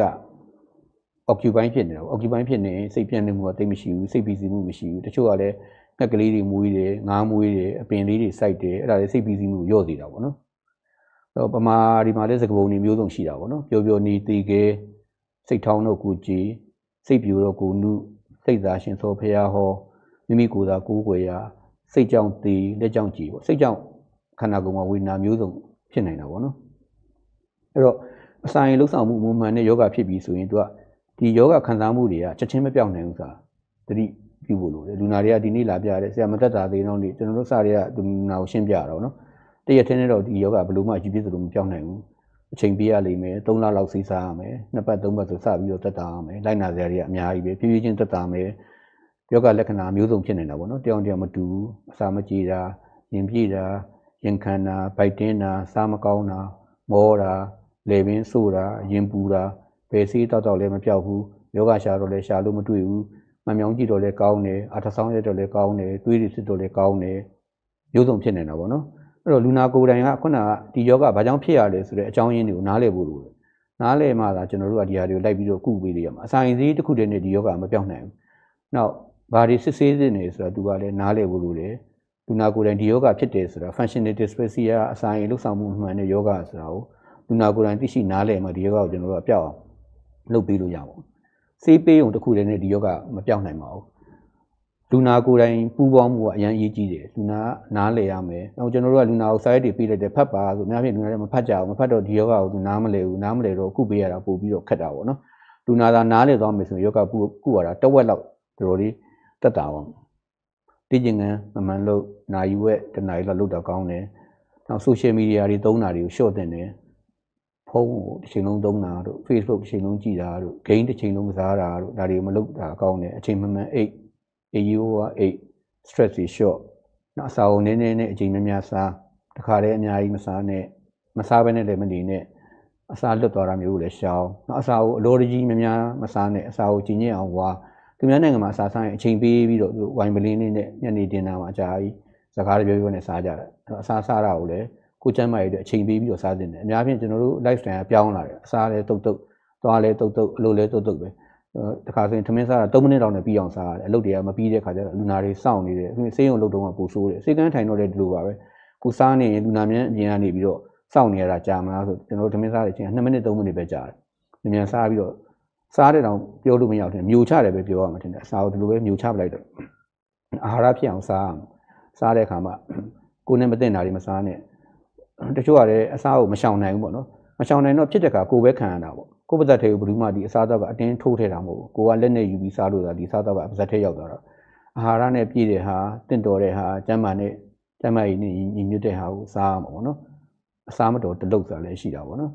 occupy ဖြစ်နေတာပေါ့ occupy ဖြစ်နေစိတ်ပြန့်နေမှုကတိတ်မရှိဘူးစိတ်ပြီးစီးမှုမရှိဘူးတချို့ကလည်းငှက်ကလေးတွေမွေးတယ်ငါးမွေးတယ်အပင်လေးတွေစိုက်တယ်အဲ့ဒါလည်းစိတ်ပြီးစီးမှုညော့စေတာပေါ့နော်တော့ပမာဒီမှာလည်းစကပုံတွေမျိုးစုံရှိတာပေါ့နော်ပျော်ပျော်နေသေးကဲစိတ်ထောင်းတော့ကိုကြည်စိတ်ပြိုတော့ကိုနုစိတ်သာရှင်သောဖရာဟောမိမိကိုယ်သာကိုးကွယ်ရာစိတ်ကြောင့်တည်လက်ကြောင့်ကြည်ပေါ့စိတ်ကြောင့်ခန္ဓာကိုယ်မှာဝေဒနာမျိုးစုံဖြစ်နိုင်တာပေါ့နော်အဲ့တော့အစာရင်လှုပ်ဆောင်မှုမူမှန်တဲ့ယောဂဖြစ်ပြီးဆိုရင်သူကဒီယောဂခံစားမှုတွေကချက်ချင်းမပြောင်းနိုင်ဘူးဆိုတာတတိပြုဖို့လိုတယ်လူနာတွေကဒီနေ့လာပြတယ်ဆရာမသက်တာသေးတော့ဒီကျွန်တော်တို့စာတွေကလူနာကိုရှင်းပြတော့နော်တရက်ချင်းနဲ့တော့ဒီယောဂဘယ်လိုမှအကြည့်ပြည့်စုံလို့မပြောင်းနိုင်ဘူးအချိန်ပေးရလိမ့်မယ်3လလောက်စီးစားရမယ်2ပတ်3ပတ်ဆိုစပြီးတော့သက်တာရမယ်လိုက်နာစရာတွေကအများကြီးပဲဖြည်းဖြည်းချင်းသက်တာမယ်ယောဂလက္ခဏာမျိုးစုံဖြစ်နေတာပေါ့နော်တယောက်တယောက်မတူဘူးအစာမကြေတာရင်ပြည့်တာရင်ခံတာဗိုက်တင်းတာစားမကောင်းတာမောတာလေပင်ဆိုးတာရင်ပူတာဘယ်ဆေးတောက်လည်းမပြောက်ဘူးယောဂရှာတော့လည်းရှာလို့မတွေ့ဘူးမမြောင်းကြည့်တော့လည်းကောင်းတယ်အထဆောင်းရတော့လည်းကောင်းတယ်တွေးတွေစစ်တော့လည်းကောင်းတယ်မျိုးစုံဖြစ်နေတာပေါ့နော်အဲ့တော့လူနာကိုယ်တိုင်ကခုနကဒီယောဂဘာကြောင့်ဖြစ်ရလဲဆိုတဲ့အကြောင်းရင်းတွေကိုနားလည်ဖို့လိုတယ်နားလည်မှသာကျွန်တော်တို့ကဒီဟာတွေကိုလိုက်ပြီးတော့ကုပေးရမှာအစာရင်စည်းတစ်ခုတည်းနဲ့ဒီယောဂမပြောင်းနိုင်ဘူးနောက်ဘာတွေစစ်ဆေးနေဆိုတာသူကလည်းနားလည်ဖို့လိုတယ်လူနာကိုယ်တိုင်ဒီယောဂဖြစ်တယ်ဆိုတာ functional dyspepsia အစာရင်လှုပ်ဆောင်မှုမှန်တဲ့ယောဂဆိုတာကိုလူနာကိုယ်တိုင်သိရှိနားလည်မှဒီယောဂကိုကျွန်တော်တို့ကပြောက်အောင်လုပ်ပေးလို့ရပါဘူးဆေးပေးုံတစ်ခုတည်းနဲ့ဒီယောဂမပြောင်းနိုင်ပါဘူးလူနာကိုယ်တိုင်ပူးပေါင်းမှုကအရင်အရေးကြီးတယ်လူနာနားလည်ရမယ်နောက်ကျွန်တော်တို့ကလူနာကိုစာရိုက်တွေပေးလိုက်တယ်ဖတ်ပါဆိုအများကြီးလူနာတွေမဖတ်ကြဘူးမဖတ်တော့ဒီယောဂကိုသူနားမလည်ဘူးနားမလည်တော့ကုပေးရတာပို့ပြီးတော့ခက်တာပေါ့နော်လူနာသာနားလည်သွားမယ်ဆိုရင်ယောဂကုရတာတဝက်လောက်တော်တော်လေးတက်တာပါတိကျင်ကန်မမှန်လို့နိုင်ရွက်တနိုင်လောက်လုပ်တော့ကောင်းတယ်နောက် social media တွေသုံးတာတွေကို short တင်တယ်ဖုန်းကိုတစ်ချိန်လုံးသုံးတာတို့ Facebook တစ်ချိန်လုံးကြည့်တာတို့ game တစ်ချိန်လုံးကစားတာတို့ဒါတွေမလုပ်တာကောင်းတယ်အချိန်မှန်မှန်အိတ် stress တွေ short နောက်အစာကိုနည်းနည်းနဲ့အချိန်များများစားတခါတည်းအများကြီးမစားနဲ့မစားဘဲနဲ့လည်းမနေနဲ့အစာလွတ်သွားတာမျိုးကိုလည်းရှောင်နောက်အစာကိုအလိုတကြီးများများမစားနဲ့အစာကိုကြည်ညစ်အောင်ဝါသူများနိုင်ငံမှာအစာစားရင်အချိန်ပေးပြီးတော့ဝိုင်ပလင်းလေးနဲ့ညနေတင်တာမှာအကြာကြီးစကားပြောပြောနဲ့စားကြတယ်အစာစားတာကိုလည်းကိုကျမ်းမာရေးအတွက်အချိန်ပေးပြီးတော့စားတင်တယ်အများဖြင့်ကျွန်တော်တို့ lifestyle ကပြောင်းလာတယ်အစားလည်းတုတ်သွားလည်းတုတ်အလိုလည်းတုတ်ပဲတခါဆိုရင်ထမင်းစားတာ3မိနစ်လောက်နဲ့ပြီးအောင်စားရတယ်အလုပ်တွေကမပြီးတဲ့ခါကျတော့လူနာတွေစောင့်နေတယ်ဆေးရုံလုပ်တော့မှပိုဆိုးတယ်ဆေးကန်းထိုင်တော့လည်းဒီလိုပါပဲကိုစားနေရင်လူနာမြန်အပြင်ကနေပြီးတော့စောင့်နေရတာကြာမလားဆိုကျွန်တော်တို့ထမင်းစားတဲ့အချိန်2မိနစ်3မိနစ်ပဲကြာတယ်မြန်စားပြီးတော့စားတဲ့တောင်ပြောလို့မရဘူးမျိုးချတယ်ပဲပြောရမှာတင်တယ်အစာကိုဒီလိုပဲမျိုးချပလိုက်တော့အာဟာရဖြစ်အောင်စားတဲ့အခါမှာကိုယ်နဲ့မသိတာတွေမစားနဲ့တချို့ကလည်းအစားကိုမရှောင်နိုင်ဘူးပေါ့နော်မရှောင်နိုင်တော့ဖြစ်တဲ့အခါကိုယ်ပဲခံရတာပေါ့ကိုယ်ပါဇက်ထဲကိုဘယ်သူမှဒီအစားအသောက်ကအတင်းထိုးထည့်တာမဟုတ်ဘူးကိုကလက်နဲ့ယူပြီးစားလို့သာဒီအစားအသောက်ကပါဇက်ထဲရောက်သွားတော့အာဟာရနဲ့ပြည့်တဲ့ဟာတင့်တော်တဲ့ဟာကျန်းမာရည်နဲ့ညီညွတ်တဲ့ဟာကိုစားရမှာပေါ့နော်အစားမတော်တလုတ်စားလည်းရှိတာပေါ့နော်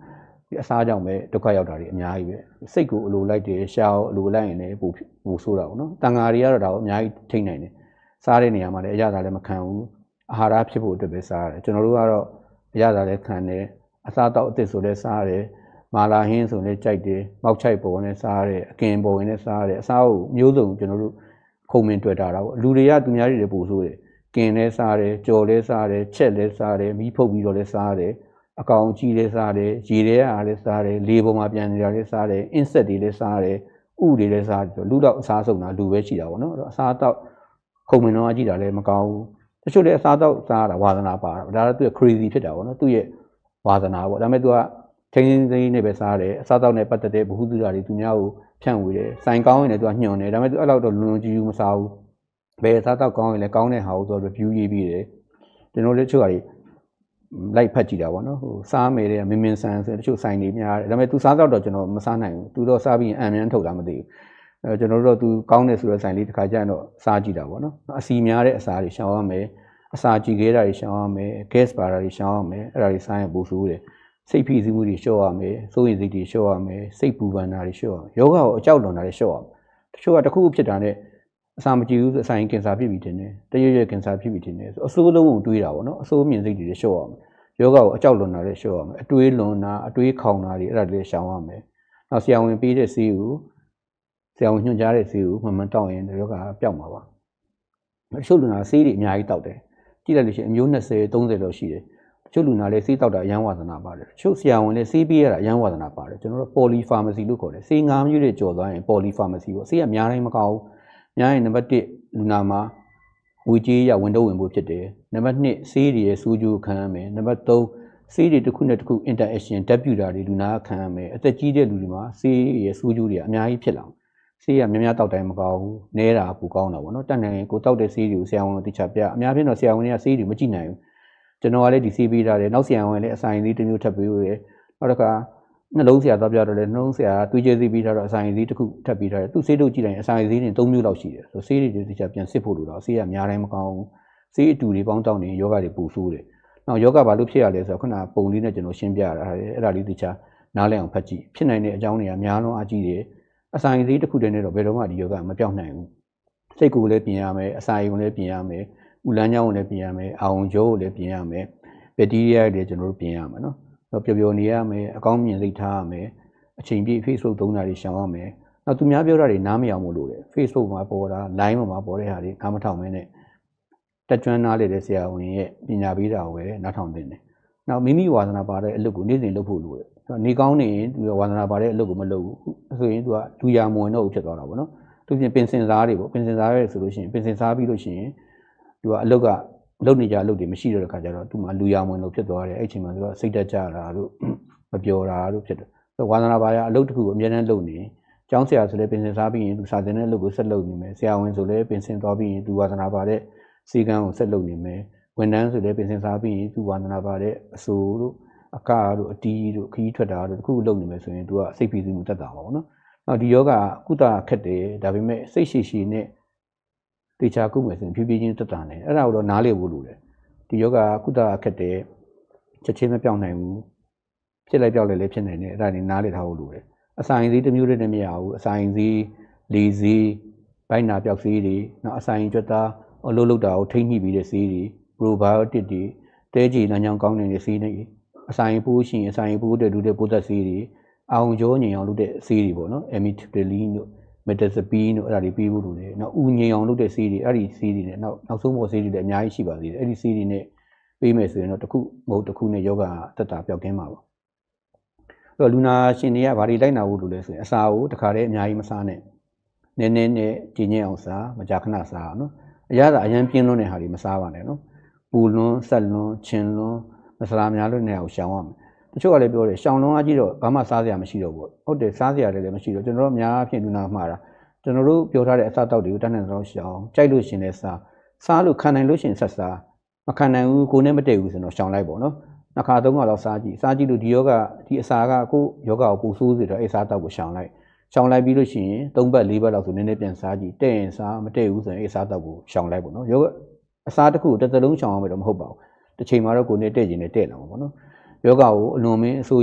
အစားကြောင့်ပဲဒုက္ခရောက်တာတွေအများကြီးပဲစိတ်ကိုအလိုလိုက်တယ်ရှာအလိုလိုက်ရင်လည်းပူဆိုးတာပေါ့နော်တန်ဃာတွေကတော့ဒါကိုအများကြီးထိနိုင်တယ်စားတဲ့နေရာမှာလည်းအရသာလည်းမခံဘူးအာဟာရဖြစ်ဖို့အတွက်ပဲစားရတယ်ကျွန်တော်တို့ကတော့အရသာလည်းခံတယ်အစားတောက်အသစ်ဆိုလည်းစားတယ်မာလာဟင်းဆိုလည်းကြိုက်တယ်မောက်ချိုက်ပေါ်နဲ့စားရတယ်အကင်ပေါ်နဲ့စားရတယ်အစားကိုမျိုးစုံကျွန်တော်တို့ခုံမင်တွေ့တာပေါ့လူတွေကသူများတွေလည်းပူဆိုးတယ်ကင်လည်းစားတယ်ကြော်လည်းစားတယ်ချက်လည်းစားတယ်မီးဖုတ်ပြီးတော့လည်းစားတယ်အကောင်ကြီးလည်းစားတယ်ရေထဲအားလည်းစားတယ်လေပေါ်မှာပြန်နေတာလည်းစားတယ်အင်းဆက်တွေလည်းစားတယ်ဥတွေလည်းစားတယ်လူတော့အစားဆုံးတာလူပဲရှိတာပေါ့နော်အစားတော့ခုံမင်တော့အကြည့်တာလည်းမကောင်းဘူးတချို့လည်းအစားတော့စားတာဝါသနာပါတာဒါတော့သူက crazy ဖြစ်တာပေါ့နော်သူ့ရဲ့ဝါသနာပေါ့ဒါပေမဲ့သူကထိန်းသိမ်းနေပဲစားတယ်အစားတော့နဲ့ပတ်သက်တဲ့ဘ ഹു တုတာတွေသူများကိုဖြန့်ဝေတယ်စိုင်ကောင်းရင်လည်းသူကညွှန်တယ်ဒါပေမဲ့သူအဲ့လောက်တော့လွန်လွန်ကျူးကျူးမစားဘူးဘယ်အစားတော့ကောင်းရင်လည်းကောင်းတဲ့ဟာကိုသူ review ရေးပြီးတယ်ကျွန်တော်တို့တချို့ဟာတွေလိုက်ဖတ်ကြည့်တာပေါ့နော်ဟိုစားမယ်တဲ့မင်းမင်းဆန်ဆိုတချို့ဆိုင်တွေများတယ်ဒါပေမဲ့သူစားတော့ကျွန်တော်မစားနိုင်ဘူးသူတော့စားပြီးရင်အံမြန်းထုတ်တာမသိဘူးကျွန်တော်တို့တော့သူကောင်းတယ်ဆိုတဲ့ဆိုင်လေးတစ်ခါကျရင်တော့စားကြည့်တာပေါ့နော်အစီများတဲ့အစာတွေရှောင်ရမယ်အစာကြည်ခဲတာတွေရှောင်ရမယ် gas ပါတာတွေရှောင်ရမယ်အဲ့ဒါတွေစားရင်ပိုဆိုးတယ်စိတ်ဖိစီးမှုတွေလျှော့ရမယ်စိုးရိမ်စိတ်တွေလျှော့ရမယ်စိတ်ပူပန်တာတွေလျှော့ရမယ်ယောဂကိုအကြောက်လွန်တာတွေလျှော့ရမယ်တချို့ကတစ်ခုဖြစ်တာနဲ့အစာမကြည့်ဘူးဆိုအစာရင်ကင်ဆာဖြစ်ပြီးတင်တယ်တရွကင်ဆာဖြစ်ပြီးတင်တယ်ဆိုအဆိုးလုံးကိုတွေးတာပေါ့နော်အဆိုးမြင်စိတ်တွေလျှော့ရမယ်ယောဂကိုအကြောက်လွန်တာတွေလျှော့ရမယ်အတွေးလွန်တာအတွေးခေါင်တာတွေအဲ့ဒါတွေရှောင်ရမယ်နောက်ဆရာဝန်ပေးတဲ့ဆေးကိုဆရာဝန်ညွှန်ကြားတဲ့ဆေးကိုမှန်တောက်ရင်ယောဂပျောက်မှာပါတချို့လူနာဆေးတွေအများကြီးတောက်တယ်ကြည့်လိုက်လို့ရှိရင်အမျိုး20 30လောက်ရှိတယ်တချို့လူနာလည်းဆေးတောက်တာအရန်ဝါသနာပါတယ်တချို့ဆရာဝန်လည်းဆေးပေးရတာအရန်ဝါသနာပါတယ်ကျွန်တော်တို့ poly pharmacy လို့ခေါ်တယ်ဆေး5မျိုးတွေကြော်သွားရင် poly pharmacy ပေါ့ဆေးကများတိုင်းမကောင်းဘူးများရင်နံပါတ်1လူနာမှာငွေကြေးရဝန်တော့ဝင်ဖို့ဖြစ်တယ်နံပါတ်2ဆေးတွေရဲ့စူးကျိုးခံရမယ်နံပါတ်3ဆေးတွေတစ်ခုနဲ့တစ်ခု interaction ဓာတ်ပြူတာတွေလူနာခံရမယ်အသက်ကြီးတဲ့လူတွေမှာဆေးရဲ့စူးကျိုးတွေအများကြီးဖြစ်လာဆေးကများများတောက်တိုင်းမကောင်းဘူးနဲတာပူကောင်းတာပေါ့နော်တတ်နိုင်ရင်ကိုတောက်တဲ့ဆေးတွေကိုဆရာဝန်ကတိကျပြအများဖြင့်တော့ဆရာဝန်တွေကဆေးတွေမကြည့်နိုင်ဘူးကျွန်တော်ကလည်းဒီဆေးပေးထားတယ်နောက်ဆရာဝန်ကလည်းအဆိုင်သေးတစ်မျိုးထပ်ပေးရတယ်နောက်တစ်ခါနှလုံးဆရာတော့ပြတော့လေနှလုံးဆရာသွေးကြဲဆေးပေးထားတော့အဆိုင်သေးတစ်ခုထပ်ပေးထားတယ်သူဆေးတို့ကြည့်တိုင်းအဆိုင်သေးတွေ3မျိုးလောက်ရှိတယ်ဆိုဆေးတွေတိကျပြန်စစ်ဖို့လိုတော့ဆေးကများတိုင်းမကောင်းဘူးဆေးအတူတွေပေါင်းတောင်းနေယောဂတွေပူဆိုးတယ်နောက်ယောဂဘာလို့ဖြစ်ရလဲဆိုတော့ခုနပုံလေးနဲ့ကျွန်တော်ရှင်းပြရတာအဲ့ဒါလေးတိကျနားလည်အောင်ဖတ်ကြည့်ဖြစ်နိုင်တဲ့အကြောင်းတွေကများလုံးအကြည့်တယ်အဆိုင်သေးတစ်ခုတည်းနဲ့တော့ဘယ်တော့မှဒီယောဂမပြောင်းနိုင်ဘူးစိတ်ကိုလည်းပြင်ရမယ်အစာရုံလည်းပြင်ရမယ်ဥလန်းချောင်းကိုလည်းပြင်ရမယ်အာရုံကြောကိုလည်းပြင်ရမယ်ဘက်တီးရီးယားတွေကျွန်တော်တို့ပြင်ရမယ်နော်ပျော်ပျော်နေရမယ်အကောင်းမြင်စိတ်ထားရမယ်အချိန်ပြည့် Facebook သုံးတာတွေရှောင်ရမယ်နောက်သူများပြောတာတွေနားမအောင်မလို့လေ Facebook မှာပေါ်တာ line မှာပေါ်တဲ့ဟာတွေနားမထောင်မင်းနဲ့တက်ကျွမ်းနားလေတဲ့ဆရာဝန်ရဲ့ပညာပေးတာကိုပဲနားထောင်သင့်တယ်နောက်မိမိဝါသနာပါတဲ့အလုပ်ကိုနေ့စဉ်လုပ်ဖို့လိုတယ်နေကောင်းနေရင်သူဝါသနာပါတဲ့အလုပ်ကိုမလုပ်ဘူးဆိုရင်သူကလူရမဝင်တော့ဘူးဖြစ်သွားတာပေါ့နော်သူပြင်ပင်စင်စားတွေပေါ့ပင်စင်စားရဲဆိုလို့ရှိရင်ပင်စင်စားပြီးလို့ရှိရင်သူကအလုပ်ကလုပ်နေကြအလုပ်တွေမရှိတော့တဲ့ခါကျတော့သူမှလူရမဝင်လို့ဖြစ်သွားတယ်အဲ့ချိန်မှာသူကစိတ်တက်ကြတာတို့မပြောတာတို့ဖြစ်တယ်ဝါသနာပါရအလုပ်တစ်ခုကိုအများနဲ့လုပ်နေကျောင်းဆရာဆိုလည်းပင်စင်စားပြီးရင်သူစာသင်တဲ့အလုပ်ကိုဆက်လုပ်နေမယ်ဆရာဝန်ဆိုလည်းပင်စင်သွားပြီးရင်သူဝါသနာပါတဲ့စီကံကိုဆက်လုပ်နေမယ်ဝန်ထမ်းဆိုလည်းပင်စင်စားပြီးရင်သူဝါသနာပါတဲ့အဆိုတို့အကတို့အတီးတို့ခီးထွက်တာတို့တခုလုပ်နေမယ်ဆိုရင်သူကစိတ်ဖိစီးမှုတက်တာပါပေါ့နော်နောက်ဒီယောဂကုသခက်တယ်ဒါပေမဲ့စိတ်ရှိရှိနဲ့တေချာကုမယ်ဆိုရင်ဖြည်းဖြည်းချင်းတက်တာနေအဲ့ဒါကိုတော့နားလည်ဖို့လိုတယ်ဒီယောဂကုသခက်တယ်ချက်ချင်းမပြောင်းနိုင်ဘူးဖြစ်လိုက်ပြောက်လိုက်လည်းဖြစ်နိုင်တယ်အဲ့ဒါနေနားလည်ထားဖို့လိုတယ်အဆိုင်စည်းတစ်မျိုးတည်းနဲ့မရဘူးအဆိုင်စည်းလေစည်းဘိုက်နာပြောက်စည်းတွေနောက်အဆိုင်ကျွတ်သားအလုပ်လုပ်တာကိုထိမ့်ညှိပြီးတဲ့စည်းတွေ probiotic တွေတဲကြီးလမ်းကြောင်းကောင်းနေတဲ့စည်းတွေအဆိုင်ပူးရှင်အဆိုင်ပူးတဲ့လူတဲ့ပိုးသက်စည်းတွေအောင်ကျော်ညင်အောင်လုပ်တဲ့စည်းတွေပေါ့နော် amitriptyline တို့ metazapine တို့အဲ့ဒါတွေပြီးဖို့လိုတယ်နောက်ဥညင်အောင်လုပ်တဲ့စည်းတွေအဲ့ဒီစည်းတွေနဲ့နောက်ဆုံးပေါ်စည်းတွေလည်းအများကြီးရှိပါသေးတယ်အဲ့ဒီစည်းတွေနဲ့ပေးမယ်ဆိုရင်တော့တစ်ခုမဟုတ်တစ်ခုနဲ့ယောဂတက်တာပျောက်ကင်းမှာပါအဲ့တော့လူနာရှင်တွေကဘာတွေလိုက်နာဖို့လိုလဲဆိုရင်အစာကိုတခါတည်းအများကြီးမစားနဲ့နည်းနည်းနဲ့ကြည်ညင်းအောင်စားမကြာခဏစားအောင်နော်အရသာအရင်ပြင်းလွန်းတဲ့ဟာတွေမစားပါနဲ့နော်ပူလွန်းဆက်လွန်းချင်လွန်းမစရာများလို့နေအောင်ရှောင်ရမယ်တချို့ကလည်းပြောတယ်ရှောင်လွန်းအားကြီးတော့ဘာမှစားစရာမရှိတော့ဘူးဟုတ်တယ်စားစရာလည်းမရှိတော့ကျွန်တော်တို့အများအပြားလူနာမှားတာကျွန်တော်တို့ပြောထားတဲ့အစာတောက်တွေကိုတန်းတန်းတော့ရှောင်ကြိုက်လို့ရှင်လည်းစားလို့ခံနိုင်လို့ရှင်ဆက်စားမခံနိုင်ဘူးကိုယ်နဲ့မတည့်ဘူးဆိုတော့ရှောင်လိုက်ပေါ့နော်နှစ်ခါသုံးခါလောက်စားကြည့်လို့ဒီယောဂဒီအစာကကိုယောဂကိုပူဆိုးစေတော့အဲ့စားတောက်ကိုရှောင်လိုက်ပြီးလို့ရှိရင်3ပတ်4ပတ်လောက်ဆိုနည်းနည်းပြန်စားကြည့်တဲ့ရင်စားမတည့်ဘူးဆိုရင်အဲ့စားတောက်ကိုရှောင်လိုက်ပေါ့နော်ယောဂအစာတစ်ခုတစ်သလုံးရှောင်အောင်ပဲတော့မဟုတ်ပါဘူးတစ်ချိန်မှာတော့ကိုယ်နဲ့တဲ့ကျင်နဲ့တဲ့လာမှာပေါ့နော်ယောဂကိုအလွန်မင်းအစိုးရင်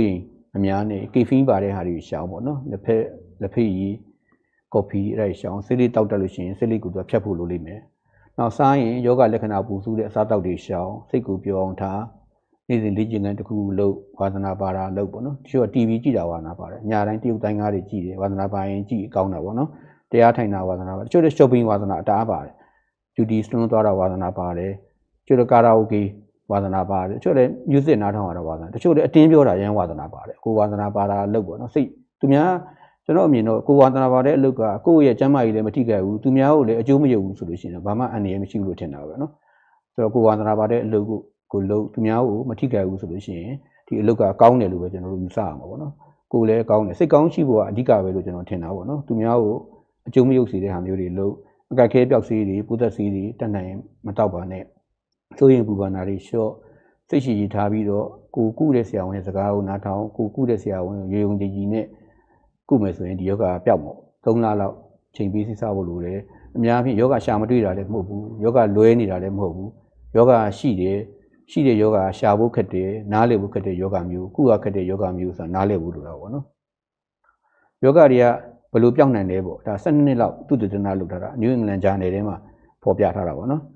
အများနဲ့ကေဖီပါတဲ့ဟာတွေရှောင်းပေါ့နော်လက်ဖေးကြီးကော်ဖီအဲ့ဒါရှောင်းဆေးလေးတောက်တက်လို့ရှိရင်ဆေးလေးကိုသူဖြတ်ဖို့လိုလိမ့်မယ်နောက်စားရင်ယောဂလက္ခဏာပူဆူတဲ့အစားအသောက်တွေရှောင်းစိတ်ကိုပြောအောင်ထားနေ့စဉ်လေ့ကျင့်ခန်းတစ်ခုလုပ်ဝါသနာပါတာလုပ်ပေါ့နော်တချို့က TV ကြည့်တာဝါသနာပါတယ်ညတိုင်းတရုတ်တိုင်းကားတွေကြည့်တယ်ဝါသနာပါရင်ကြည့်ကောင်းတာပေါ့နော်တရားထိုင်တာဝါသနာပါတချို့လည်း shopping ဝါသနာအတားပါတယ် duty stone သွားတာဝါသနာပါတယ်တချို့လည်းကာရာအိုကေဝါသနာပါတယ်တချို့လည်း music နားထောင်ရတာဝါသနာတချို့လည်းအတင်းပြောတာရန်ဝါသနာပါတယ်ကိုဝါသနာပါတာလုပ်ပေါ့နော်စိတ်သူများကျွန်တော်အမြင်တော့ကိုဝါသနာပါတဲ့အလုပ်ကကိုယ့်ရဲ့ကျမ်းမာရေးလည်းမထိခိုက်ဘူးသူများကိုလည်းအကျိုးမရဘူးဆိုလို့ရှိရင်ဘာမှအန္တရာယ်မရှိဘူးလို့ထင်တာပဲနော်ဆိုတော့ကိုဝါသနာပါတဲ့အလုပ်ကိုလုပ်သူများကိုမထိခိုက်ဘူးဆိုလို့ရှိရင်ဒီအလုပ်ကကောင်းတယ်လို့ပဲကျွန်တော်တို့ယူဆရမှာပေါ့နော်ကိုလည်းကောင်းတယ်စိတ်ကောင်းရှိဖို့ကအဓိကပဲလို့ကျွန်တော်ထင်တာပေါ့နော်သူများကိုအကျိုးမရုပ်စေတဲ့ဟာမျိုးတွေလုပ်အကက်ခဲပြောက်စီးတွေပူသက်စီးတွေတက်နိုင်မတောက်ပါနဲ့စိုးရင်ပူပန်တာတွေလျှော့စိတ်ရှိရှိထားပြီးတော့ကိုကုတဲ့ဆရာဝန်ရဲ့စကားကိုနားထောင်ကိုကုတဲ့ဆရာဝန်ရေုံကြည်ကြည်နဲ့ကုမယ်ဆိုရင်ဒီယောဂပျောက်မှာ3လလောက်ချိန်ပေးစိစားဖို့လိုတယ်အများဖြင့်ယောဂရှာမတွေ့တာလည်းမဟုတ်ဘူးယောဂလွဲနေတာလည်းမဟုတ်ဘူးယောဂရှိတဲ့ယောဂရှာဖို့ခက်တယ်နားလည်ဖို့ခက်တဲ့ယောဂမျိုးကုရခက်တဲ့ယောဂမျိုးဆိုတာနားလည်ဖို့လိုတာပေါ့နော်ယောဂတွေကဘယ်လိုပြောင်းနိုင်လဲပေါ့ဒါ12နှစ်လောက်သူတည်တနာလုပ်ထားတာ New England Journal ထဲမှာဖော်ပြထားတာပေါ့နော်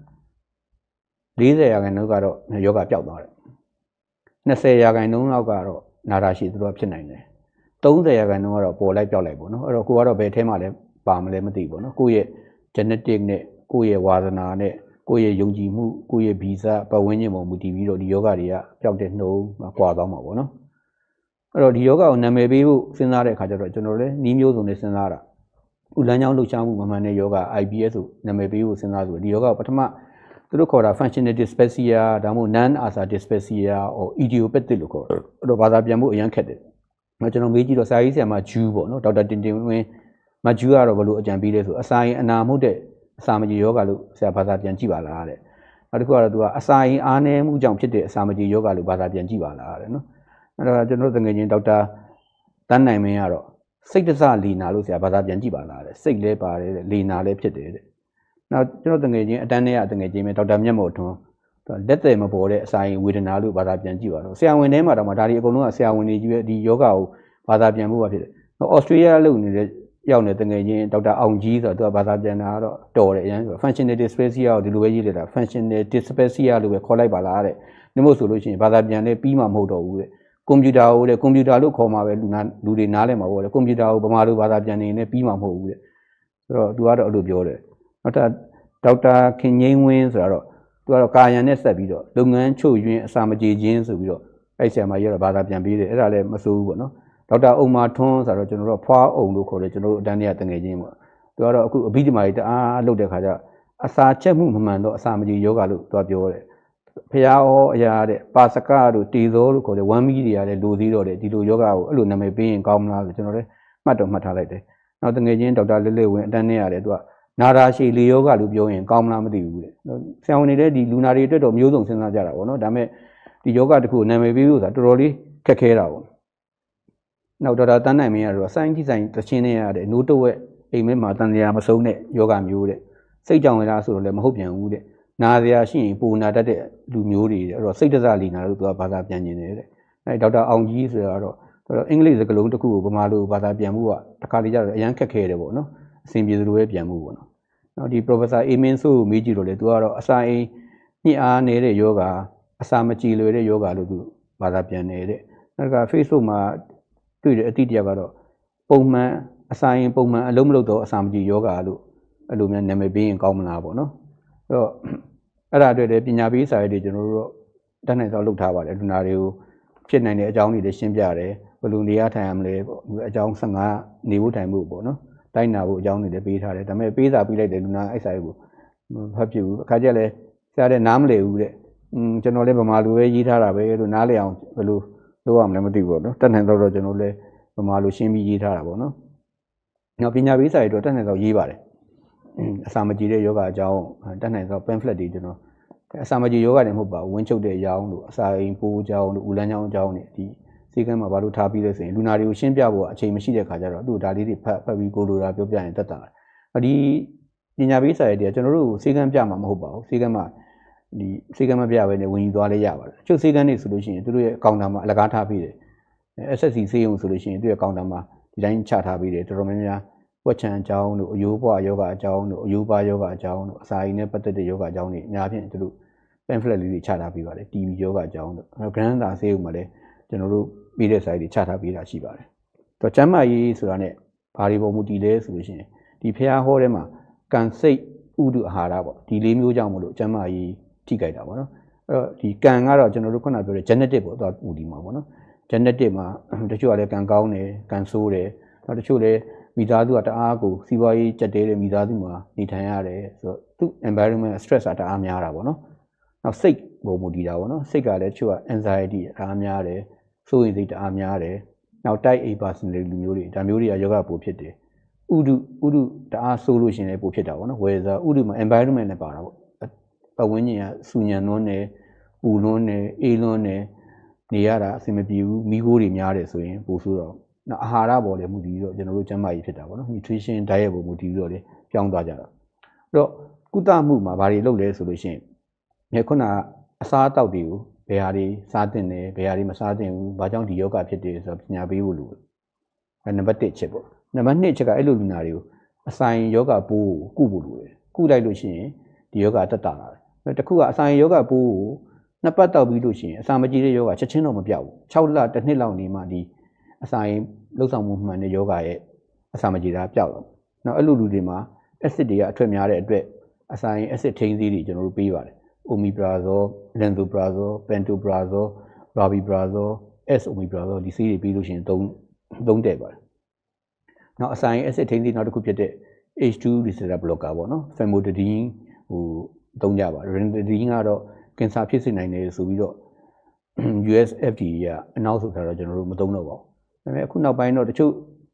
40%ကတော့ယောဂပျောက်သွားတယ်20%လောက်ကတော့နာတာရှိသူတို့ဖြစ်နိုင်တယ်30%ကတော့ပေါ်လိုက်ပျောက်လိုက်ပေါ့နော်အဲ့တော့ကိုကတော့ဘယ်ထဲမှာလဲပါမလဲမသိဘူးပေါ့နော်ကိုယ့်ရဲ့ genetic နဲ့ကိုယ့်ရဲ့ဝါသနာနဲ့ကိုယ့်ရဲ့ယုံကြည်မှုကိုယ့်ရဲ့ဗီဇပတ်ဝန်းကျင်ပုံမူတည်ပြီးတော့ဒီယောဂတွေကပျောက်တဲ့နှုံကွာသွားမှာပေါ့နော်အဲ့တော့ဒီယောဂကိုနာမည်ပေးဖို့စဉ်းစားတဲ့အခါကျတော့ကျွန်တော်လည်းနီးမျိုးစုံနဲ့စဉ်းစားတာဥလမ်းကြောင်းလှုပ်ရှားမှုမမှန်တဲ့ယောဂ IBS ဆိုနာမည်ပေးဖို့စဉ်းစားဆိုဒီယောဂကိုပထမသူတို့ခေါ်တာ functional dyspepsia ဒါမှမဟုတ် non arsal dyspepsia or idiopathic လို့ခေါ်တယ်အဲ့တော့ဘာသာပြန်ဖို့အရန်ခက်တယ်ကျွန်တော်မေးကြည့်တော့ဆရာကြီးဆရာမဂျူးပေါ့နော်ဒေါက်တာတင်တင်ဝင်းမဂျူးကတော့ဘယ်လိုအကြံပေးလဲဆိုအစာရင်အနာမှုတဲ့အစာမကြေယောဂလို့ဆရာဘာသာပြန်ကြည့်ပါလားတဲ့နောက်တစ်ခုကတော့သူကအစာရင်အားနည်းမှုကြောင့်ဖြစ်တဲ့အစာမကြေယောဂလို့ဘာသာပြန်ကြည့်ပါလားတဲ့နော်အဲ့တော့ကျွန်တော်တကယ်ချင်းဒေါက်တာတန်းနိုင်မင်းကတော့စိတ်တစလီနာလို့ဆရာဘာသာပြန်ကြည့်ပါလားတဲ့စိတ်လဲပါတယ်တဲ့လီနာလဲဖြစ်တယ်တဲ့နောက်ကျွန်တော်တကယ်ချင်းအတန်းနဲ့တကယ်ချင်းပဲဒေါက်တာမြတ်မော်ထွန်းလက်တယ်မပေါ်တဲ့အစာရင်ဝေဒနာလို့ဘာသာပြန်ကြည့်ပါတော့ဆရာဝန်ထဲမှာတော့ဒါဒီအကုန်လုံးကဆရာဝန်တွေကြီးပဲဒီယောဂကိုဘာသာပြန်ဖို့ပါဖြစ်တယ်။ဩစတြေးလျလုပ်နေတဲ့ရောက်နေတကယ်ချင်းဒေါက်တာအောင်ကြီးဆိုတော့သူကဘာသာပြန်တာတော့တော်တယ်အရင်ဆို functional dyspepsia ကိုဒီလိုပဲရေးလိုက်တာ functional dyspepsia လို့ပဲခေါ်လိုက်ပါလားတဲ့။နှမို့ဆိုလို့ရှိရင်ဘာသာပြန်လဲပြီးမှမဟုတ်တော့ဘူးတဲ့။ကွန်ပျူတာကိုတဲ့ကွန်ပျူတာလို့ခေါ်မှာပဲလူတွေနားလည်မှာပေါ့လေ။ကွန်ပျူတာကိုဗမာလိုဘာသာပြန်နေနဲ့ပြီးမှမဟုတ်ဘူးတဲ့။ဆိုတော့သူကတော့အဲ့လိုပြောတယ်။နောက်ထပ်ဒေါက်တာခင်ငိမ့်ဝင်းဆိုတော့သူကတော့ကာယံနဲ့ဆက်ပြီးတော့လုပ်ငန်းချုပ်ရင်းအစာမကြေခြင်းဆိုပြီးတော့အဲ့ဆရာမကြီးကတော့ဘာသာပြန်ပေးတယ်အဲ့ဒါလည်းမစိုးဘူးပေါ့နော်ဒေါက်တာအုံမာထွန်းဆိုတော့ကျွန်တော်တို့ဖွားအုံလို့ခေါ်တယ်ကျွန်တော်တို့အတန်းတွေကတငယ်ချင်းပေါ့သူကတော့အခုအဘိဓမ္မာကြီးတအားလုပ်တဲ့ခါကျအစာချက်မှုမမှန်တော့အစာမကြေယောဂလို့သူကပြောတယ်ဖျားဩအရာတဲ့ပါစကတို့တီသောလို့ခေါ်တယ်ဝမ်းမီးတွေကလည်းလိုသေးတော့တယ်ဒီလိုယောဂကိုအဲ့လိုနာမည်ပေးရင်ကောင်းမလားဆိုကျွန်တော်လည်းမှတ်ထားလိုက်တယ်နောက်တငယ်ချင်းဒေါက်တာလစ်လစ်ဝင်းအတန်းနဲ့ရတယ်သူကနာရာရှည်လေယောဂလို့ပြောရင်ကောင်းမလားမသိဘူးတဲ့ဆရာဝန်တွေလည်းဒီလူနာတွေအတွက်တော့မျိုးစုံစဉ်းစားကြတာပေါ့နော်ဒါပေမဲ့ဒီယောဂတခုနာမည်ပေးဖို့ဆိုတာတော်တော်လေးခက်ခဲတာပေါ့နောက်ဒေါက်တာတန်းနိုင်မင်းကတော့စိုင်းကြီးဆိုင်တချင်းနဲ့ရတဲ့နိုးတဝက်အိမ်မဲမှာတန်တရားမဆုံးတဲ့ယောဂမျိုးတဲ့စိတ်ကြောင်ရတာဆိုတော့လည်းမဟုတ်ပြန်ဘူးတဲ့နာစရာရှိရင်ပူနာတတ်တဲ့လူမျိုးတွေတဲ့အဲ့တော့စိတ်တစလီနာလို့သူကဘာသာပြန်နေတယ်တဲ့အဲ့ဒေါက်တာအောင်ကြီးဆိုတော့အင်္ဂလိပ်စကားလုံးတစ်ခုကိုဗမာလိုဘာသာပြန်မှုကတစ်ခါတည်းကျတော့အရန်ခက်ခဲတယ်ပေါ့နော်အဆင်ပြေသလိုပဲပြန်မှုပေါ့နော်နောက်ဒီ Professor Amin ဆိုကိုမေးကြည့်တော့လေသူကတော့အစာအိမ်ညှစ်အားနေတဲ့ယောဂအစာမကြည်လွယ်တဲ့ယောဂလို့သူဘာသာပြန်နေတဲ့နောက်က Facebook မှာတွေ့တဲ့အတိတ်ကတော့ပုံမှန်အစာအိမ်ပုံမှန်အလုံးမလုပ်တော့အစာမကြည်ယောဂလို့အဲ့လိုမျိုးနာမည်ပေးရင်ကောင်းမလားပေါ့နော်အဲ့တော့အဲ့ဒါအတွက်လည်းပညာပေးစာရေးတွေကျွန်တော်တို့တန်းနိုင်သောလုပ်ထားပါတယ်လူနာတွေကိုဖြစ်နိုင်တဲ့အကြောင်းတွေလည်းရှင်းပြတယ်ဘယ်လိုနေရထိုင်ရမလဲပေါ့အကြောင်း15နေဖို့ထိုင်ဖို့ပေါ့နော်တိုင်းနာဖို့အကြောင်းတွေလည်းပေးထားတယ်ဒါပေမဲ့ပေးစာပေးလိုက်တယ်လူနာအဲ့စာရေးကိုဖတ်ပြဘူးအခါကျလည်းဆရာတဲ့နားမလည်ဘူးတဲ့ကျွန်တော်လည်းဗမာလိုပဲရေးထားတာပဲလို့နားလည်အောင်ဘယ်လိုလုပ်ရမလဲမသိဘူးပေါ့နော်တက်နိုင်တော့ကျွန်တော်လည်းဗမာလိုရှင်းပြီးရေးထားတာပေါ့နော်နောက်ပညာပေးစာရေးတော့တက်နိုင်တော့ရေးပါတယ်အစာမကြေတဲ့ယောဂအကြောင်းတက်နိုင်တော့ pamphlet တွေကျွန်တော်အစာမကြေယောဂတွေမဟုတ်ပါဘူးဝင်းချုပ်တဲ့အကြောင်းလို့အစာအိမ်ပိုးအကြောင်းလို့ဦးလန်းချောင်းအကြောင်းတွေဒီစေကမ်းမှာဘာလို့ထားပြီးလဲဆိုရင်လူနာတွေကိုရှင်းပြဖို့အချိန်မရှိတဲ့ခါကျတော့သူ့ဒါလေးတွေဖတ်ပြီးကိုလိုတာပြောပြရင်တက်တာဒီပညာပေးစာရေးတွေကကျွန်တော်တို့စေကမ်းပြမှာမဟုတ်ပါဘူးစေကမ်းမှာဒီစေကမ်းမပြဘဲနဲ့ဝင်ယူသွားလဲရပါတယ်အချို့စေကမ်းတွေဆိုလို့ရှိရင်သူတို့ရဲ့အကောင့်တာမှာအလကားထားပြီးတယ် SSC ဆေးရုံဆိုလို့ရှိရင်သူ့ရဲ့ကောင်တာမှာဒီတိုင်းချထားပြီးတယ်တော်တော်များများဝက်ချံအကြောင်းတို့အယိုးဘွားယောဂအကြောင်းတို့အယိုးပါယောဂအကြောင်းတို့အစာအိမ်နဲ့ပတ်သက်တဲ့ယောဂအကြောင်းတွေအများဖြင့်သူတို့ pamphlet လေးတွေချထားပြီးပါတယ် TB ယောဂအကြောင်းတို့ဂရန်းသာဆေးရုံမှာလည်းကျွန်တော်တို့ပြီးတဲ့ site တွေချထားပြီးတာရှိပါတယ်တော့ကျမ်းမာရေးဆိုတာနဲ့ဘာတွေပုံမူတည်လဲဆိုလို့ရှိရင်ဒီဖျားဟောထဲမှာကံစိတ်ဥဒုအာဟာရပေါ့ဒီလေးမျိုးကြောင့်မလို့ကျမ်းမာရေးထိကြိုက်တာပေါ့နော်အဲ့တော့ဒီကံကတော့ကျွန်တော်တို့ခုနပြောတဲ့ genetic ပေါ့တော့ဥဒီမှာပေါ့နော် genetic မှာတချို့ကလည်းကံကောင်းတယ်ကံဆိုးတယ်နောက်တချို့လည်းမိသားစုကတအားကိုစီးပွားရေးကြက်တဲတဲ့မိသားစုမှာနေထိုင်ရတယ်ဆိုတော့သူ environment stress ကတအားများတာပေါ့နော်နောက်စိတ်ပုံမူတည်တာပေါ့နော်စိတ်ကလည်းတချို့က anxiety တအားများတယ်စိုးရိမ်စိတ်တအားများတယ်နောက် type A personality လူမျိုးတွေဒါမျိုးတွေကယောဂပိုဖြစ်တယ်ဥဒုတအားဆိုးလို့ရှင်လည်းပိုဖြစ်တာပေါ့နော်ဝယ်စားဥဒုမှာ environment နဲ့ပါတာပေါ့ပတ်ဝန်းကျင်ကစူညံလွန်းတယ်ပူလွန်းတယ်အေးလွန်းတယ်နေရတာအဆင်မပြေဘူးမိခိုးတွေများတယ်ဆိုရင်ပိုဆိုးတော့နောက်အာဟာရပေါ်လည်းမူတည်ပြီးတော့ကျွန်တော်တို့ကျန်းမာရေးဖြစ်တာပေါ့နော် nutrition diet ပေါ်မူတည်ပြီးတော့လေပြောင်းသွားကြတာအဲ့တော့ကုသမှုမှာဘာတွေလုပ်လဲဆိုလို့ရှိရင်ခုနအစားအသောက်တွေကိုဘယ်ဟာတွေစားသင့်တယ်ဘယ်ဟာတွေမစားသင့်ဘူးဘာကြောင့်ဒီယောဂဖြစ်တယ်ဆိုတော့ပညာပေးဖို့လိုတယ်အဲနံပါတ်1ချက်ပေါ့နံပါတ်2ချက်ကအဲ့လိုလူနာတွေကိုအဆိုင်ယောဂပိုးကိုကုဖို့လိုတယ်ကုလိုက်လို့ရှိရင်ဒီယောဂတက်တာလာတယ်တခုကအဆိုင်ယောဂပိုးကိုနှစ်ပတ်တောက်ပြီးလို့ရှိရင်အစာမကြေတဲ့ယောဂချက်ချင်းတော့မပြောက်ဘူး6လတစ်နှစ်လောက်နေမှဒီအစာရင်လှုပ်ဆောင်မှုမှန်တဲ့ယောဂရဲ့အစာမကြေတာပျောက်တော့နောက်အဲ့လိုလူတွေမှာ acid တွေကအထွက်များတဲ့အတွက်အစာရင် acid ထိန်းသိမ်းတွေကျွန်တော်တို့ပေးပါတယ် omeprazole lansoprazole pantoprazole rabeprazole s-omeprazole ဒီဆေးတွေပေးလို့ရှိရင်သုံးတဲ့ပါတယ်နောက်အစာရင် acid ထိန်းသိမ်းနောက်တစ်ခုဖြစ်တဲ့ H2 receptor blocker ပေါ့နော် famotidine သုံးကြပါ ranitidine ကတော့ကင်ဆာဖြစ်စေနိုင်တယ်ဆိုပြီးတော့ US FDA ကအနောက်ဆိုတော့ကျွန်တော်တို့မသုံးတော့ပါဘူးဒါပေမဲ့အခုနောက်ပိုင်းတော့တချို့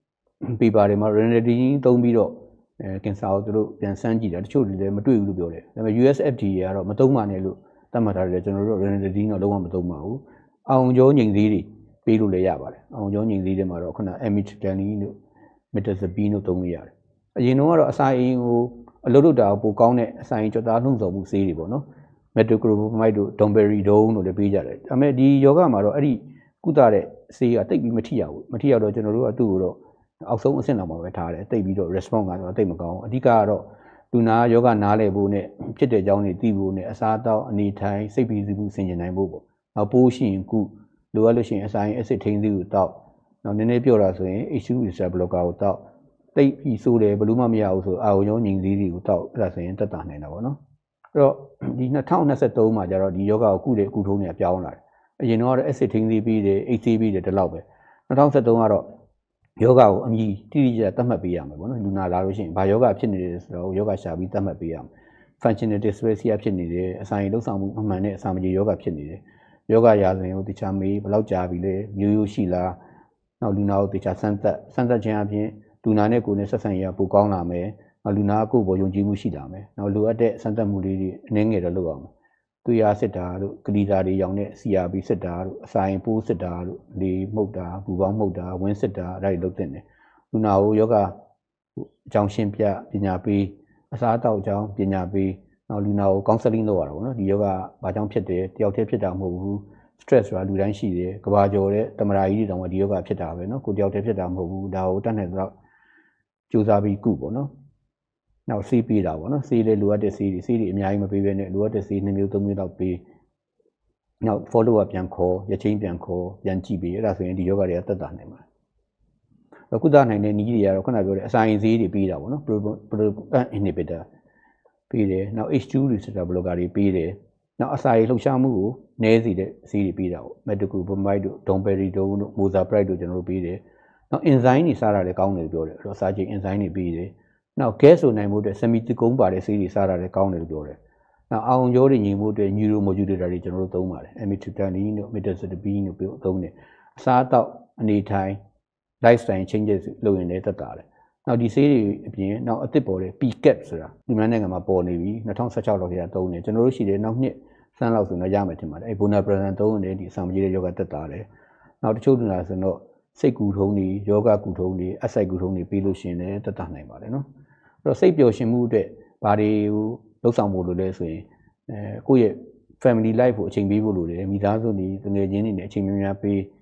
paper တွေမှာ ranitidine သုံးပြီးတော့ကင်ဆာကိုသူတို့ပြန်စမ်းကြည့်တာတချို့တွေလည်းမတွေ့ဘူးလို့ပြောတယ်ဒါပေမဲ့ US FDA ကတော့မသုံးပါနဲ့လို့သတ်မှတ်ထားတယ်ကျွန်တော်တို့ ranitidine တော့လုံးဝမသုံးပါဘူးအောင်ကျော်ငိန်သေးတွေပေးလို့လည်းရပါတယ်အောင်ကျော်ငိန်သေးတွေမှာတော့ခုန amitriptyline တို့ mirtazapine တို့သုံးလို့ရတယ်အရင်တော့အစာအိမ်ကိုအလုပ်လုပ်တာပိုကောင်းတဲ့အစာအိမ်ကြွသားနှုံဆော်မှုဆေးတွေပေါ့နော် metoclopramide တို့ domperidone တို့လည်းပေးကြတယ်ဒါပေမဲ့ဒီယောဂမှာတော့အဲ့ဒီကုသတဲ့ဆေးကတိတ်ပြီးမထိရဘူးမထိရတော့ကျွန်တော်တို့ကသူ့ကိုတော့အောက်ဆုံးအဆင့်လောက်မှာပဲထားတယ်တိတ်ပြီးတော့ response ကတော့တိတ်မကောင်းဘူးအဓိကကတော့လူနာယောဂနားလည်ဖို့နဲ့ဖြစ်တဲ့အကြောင်းတွေသိဖို့နဲ့အစားအသောက်အနေထိုင်စိတ်ပီစီမှုဆင်ခြင်နိုင်ဖို့ပေါ့နောက်ပိုးရှိရင်ကုလိုအပ်လို့ရှိရင်အစာရင် acid ထိန်းသိမ်းကိုတောက်နောက်နည်းနည်းပြောတာဆိုရင် H2 receptor blocker ကိုတောက်တိတ်ပြီးဆိုးတယ်ဘလို့မှမရဘူးဆိုအာရုံရောငြိမ်သေးတွေကိုတောက်အဲ့ဒါဆိုရင်တက်တာနိုင်တာပေါ့နော်အဲ့တော့ဒီ2023မှာကျတော့ဒီယောဂကိုကုတဲ့ကုထုံးတွေကပြောင်းလာတယ်အရင်တော့ acid ထိန်းသိမ်းပြီးတယ် HC ပြီးတယ်ဒီလောက်ပဲ2023ကတော့ယောဂကိုအမြည်တိတိကျကျသတ်မှတ်ပေးရမယ်ပေါ့နော်လူနာလာလို့ရှိရင်ဘာယောဂဖြစ်နေတယ်ဆိုတော့ယောဂရှာပြီးသတ်မှတ်ပေးရမယ် functional dyspepsia ဖြစ်နေတယ်အစာရင်လှုပ်ဆောင်မှုအမှန်နဲ့အစာမကြေယောဂဖြစ်နေတယ်ယောဂရာဇဝင်ကိုတခြားမေးဘယ်လောက်ကြာပြီလဲမျိုးရိုးရှိလားနောက်လူနာကိုတခြားစမ်းသပ်ခြင်းအပြင်လူနာနဲ့ကိုယ်နဲ့ဆက်ဆံရေးပိုကောင်းလာမယ်နောက်လူနာကိုယ်ပေါ်ယုံကြည်မှုရှိလာမယ်နောက်လိုအပ်တဲ့စမ်းသပ်မှုလေးတွေအနည်းငယ်တော့လုပ်အောင်သူရစစ်တာတို့ဂလီတာတွေရောင်တဲ့ CRP စစ်တာတို့အစာရင်ပိုးစစ်တာတို့လေမှုတ်တာဘူပေါင်းမှုတ်တာဝင်းစစ်တာအဲ့ဒါတွေလုပ်တင်တယ်လူနာကိုယောဂအကြောင်းရှင်းပြပညာပေးအစားအသောက်အကြောင်းပညာပေးနောက်လူနာကို counseling လုပ်ရတာပေါ့နော်ဒီယောဂဘာကြောင့်ဖြစ်တယ်တယောက်တည်းဖြစ်တာမဟုတ်ဘူး stress ဆိုတာလူတိုင်းရှိတယ်ကဘာကျော်တဲ့တမရာကြီးတွေတောင်မှဒီယောဂဖြစ်တာပဲနော်ကိုတယောက်တည်းဖြစ်တာမဟုတ်ဘူးဒါကိုတတ်နိုင်တော့ကြိုးစားပြီးကုပေါ့နော်နောက်ဆေးပေးတာပေါ့နော်ဆေးလေးလိုအပ်တဲ့ဆေးတွေအများကြီးမပေးဘဲနဲ့လိုအပ်တဲ့ဆေး2မျိုး3မျိုးလောက်ပေးနောက် follow up ပြန်ခေါ်ရချင်းပြန်ခေါ်ပြန်ကြည့်ပေးအဲ့ဒါဆိုရင်ဒီယောဂတွေကတက်တာနိုင်ပါတယ်ကုသနိုင်တဲ့နည်းတွေကတော့ခုနပြောတဲ့အစာရင်ဆေးတွေပေးတာပေါ့နော် proton inhibitor ပေးတယ်နောက် H2 receptor blocker တွေပေးတယ်နောက်အစာရည်လှုပ်ရှားမှုကိုနည်းစေတဲ့ဆေးတွေပေးတာပေါ့ metoclopramide တို့ domperidone တို့ mozapride တို့ကျွန်တော်တို့ပေးတယ်နောက် enzyme တွေစားတာလည်းကောင်းတယ်ပြောတယ်အဲ့တော့စားခြင်း enzyme တွေပေးတယ်နောက် gas ဆိုနိုင်မှုအတွက် semi-thicone ပါတဲ့ဆေးတွေစားတာလည်းကောင်းတယ်လို့ပြောတယ်နောက်အောင်ကျော်တွေညီမှုအတွက် neuromodulator တွေကျွန်တော်တို့သုံးပါတယ် amitriptyline တို့ mirtazapine တို့သုံးတယ်အစားအသောက်အနေထိုင် lifestyle changes လုပ်ရင်လည်းသက်သာတယ်နောက်ဒီဆေးတွေအပြင်နောက်အသစ်ပေါ်တဲ့ PCAP ဆိုတာဒီမြန်မာနိုင်ငံမှာပေါ်နေပြီ2016လောက်တည်းကသုံးတယ်ကျွန်တော်တို့ရှိတယ်နောက်နှစ်ဆန်းလောက်ဆိုတော့ရမယ်ထင်ပါတယ်အဲ Bonaprazan သုံးရင်ဒီအစာမကြေတဲ့ယောဂတက်တာတယ်နောက်တချို့လူနာဆိုတော့စိတ်ကူထုံးတွေယောဂကူထုံးတွေအစိုက်ကူထုံးတွေပြီးလို့ရှိရင်လည်းတက်တာနိုင်ပါတယ်နော်အဲ့တော့စိတ်ပျော်ရွှင်မှုအတွက်ဘာတွေကိုလှုပ်ဆောင်ဖို့လိုလဲဆိုရင်ကိုယ့်ရဲ့ family life ကိုအချိန်ပေးဖို့လိုတယ်မိသားစုတွေတငယ်ချင်းတွေနဲ့အချိန်များများပေး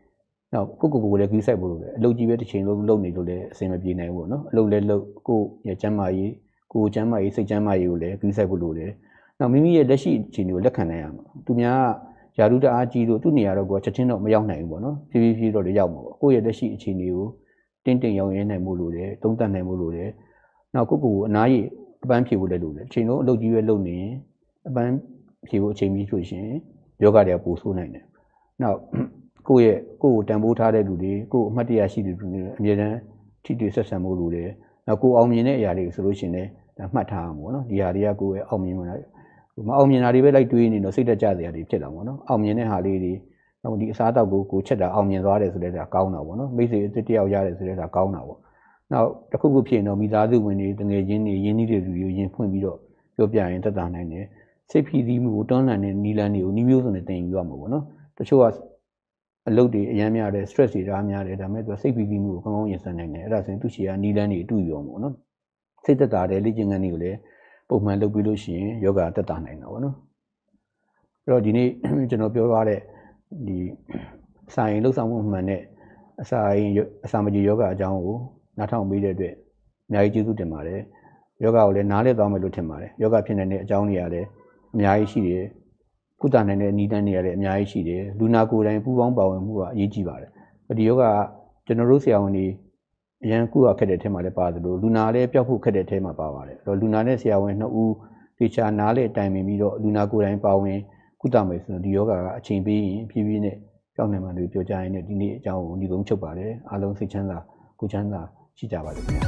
နောက်ကိုလည်းကြီးဆိုင်ဖို့လို့လေအလုပ်ကြီးပဲတစ်ချိန်လုံးလုပ်နေလို့လည်းအဆင်မပြေနိုင်ဘူးနော်အလုပ်လည်းလုပ်ကိုရဲ့ကျမ်းမာရေးကိုကျမ်းမာရေးစိတ်ကျမ်းမာရေးကိုလည်းကြီးဆိုင်ဖို့လို့လေနောက်မိမိရဲ့လက်ရှိအခြေအနေကိုလက်ခံနိုင်ရမှာသူများယာရုတအားကြီးလို့သူ့နေရာတော့ကိုချက်ချင်းတော့မရောက်နိုင်ဘူးပေါ့နော်ဖြည်းတော့လည်းရောက်မှာပေါ့ကိုယ့်ရဲ့လက်ရှိအခြေအနေကိုတင်းရောက်ရင်းနိုင်မှုလို့လေသုံးသပ်နိုင်မှုလို့လေနောက်ကိုအနားကြီးအပန်းဖြေဖို့လည်းလို့လေအချိန်လုံးအလုပ်ကြီးပဲလုပ်နေရင်အပန်းဖြေဖို့အချိန်ကြီးဆိုရှင်ယောဂတွေကပိုဆိုးနိုင်တယ်နောက်ကိုတန်ဖိုးထားတဲ့လူတွေကိုအမှတ်တရရှိတဲ့လူတွေအမြဲတမ်းထိတွေ့ဆက်ဆံမှုလူတွေနောက်ကိုအောင်မြင်တဲ့အရာတွေဆိုလို့ရှိရင်လည်းမှတ်ထားအောင်ပေါ့နော်ဒီဟာတွေကကိုယ်ရဲ့အောင်မြင်တာမအောင်မြင်တာတွေပဲလိုက်တွေးနေတော့စိတ်တက်ကြစရာတွေဖြစ်လာပေါ့နော်အောင်မြင်တဲ့ဟာလေးတွေနောက်ဒီအစားအသောက်ကိုချက်တာအောင်မြင်သွားတယ်ဆိုတဲ့ဒါကောင်းတာပေါ့နော်မိတ်ဆွေအစ်တယောက်ရတယ်ဆိုတဲ့ဒါကောင်းတာပေါ့နောက်တစ်ခုဖြစ်ရင်တော့မိသားစုဝင်တွေတငယ်ချင်းတွေရင်းနှီးတဲ့လူတွေရင်ဖွင့်ပြီးတော့ပြောပြရင်သက်သာနိုင်တယ်စိတ်ဖြီးသီးမှုကိုတွန်းလှန်တဲ့နီလန်းတွေကိုနီးမျိုးစုံနဲ့တင်ယူရမှာပေါ့နော်တချို့ကအလုပ်တွေအများများတယ် stress တွေအားများတယ်ဒါပေမဲ့သူစိတ်ဖြီးသီးမှုကိုကောင်းကောင်းရင်ဆိုင်နိုင်တယ်အဲ့ဒါဆိုရင်သူရှိရာနီလန်းတွေအတူယူအောင်ပေါ့နော်စိတ်သက်သာတဲ့လေ့ကျင့်ခန်းတွေကိုလည်းပုံမှန်လုပ်ပြီးလို့ရှိရင်ယောဂသက်သာနိုင်တာပေါ့နော်အဲ့တော့ဒီနေ့ကျွန်တော်ပြောရတဲ့ဒီစာရင်လှုပ်ဆောင်မှုမှန်တဲ့အစာမကြေယောဂအကြောင်းကိုနားထောင်ပေးတဲ့အတွက်အများကြီးကျေးဇူးတင်ပါတယ်ယောဂကိုလည်းနားလည်သွားမယ်လို့ထင်ပါတယ်ယောဂဖြစ်နေတဲ့အကြောင်းတွေကလည်းအများကြီးရှိတယ်ကုသနိုင်တဲ့နည်းလမ်းတွေကလည်းအများကြီးရှိတယ်လူနာကိုယ်တိုင်ပူးပေါင်းပါဝင်မှုကအရေးကြီးပါတယ်ဒီယောဂကကျွန်တော်တို့ဆရာဝန်တွေအရန်ကုရခက်တဲ့အထက်မှာလည်းပါတယ်လို့လူနာလည်းပျောက်ဖို့ခက်တဲ့အထက်မှာပါပါတယ်အဲ့တော့လူနာနဲ့ဆရာဝန်နှစ်ဦးတေချာနားလေတိုင်ပင်ပြီးတော့လူနာကိုယ်တိုင်ပါဝင်ကုသမယ်ဆိုတော့ဒီယောဂကအချိန်ပေးရင်ဖြည်းဖြည်းနဲ့ကြောက်နေမှလို့ပြောကြရင်ဒီနေ့အကြောင်းကိုဒီဆုံးချုပ်ပါတယ်အားလုံးစိတ်ချမ်းသာကိုချမ်းသာရှိကြပါလိမ့်မယ်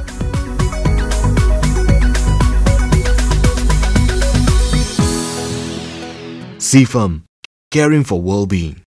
CFM, caring for well-being.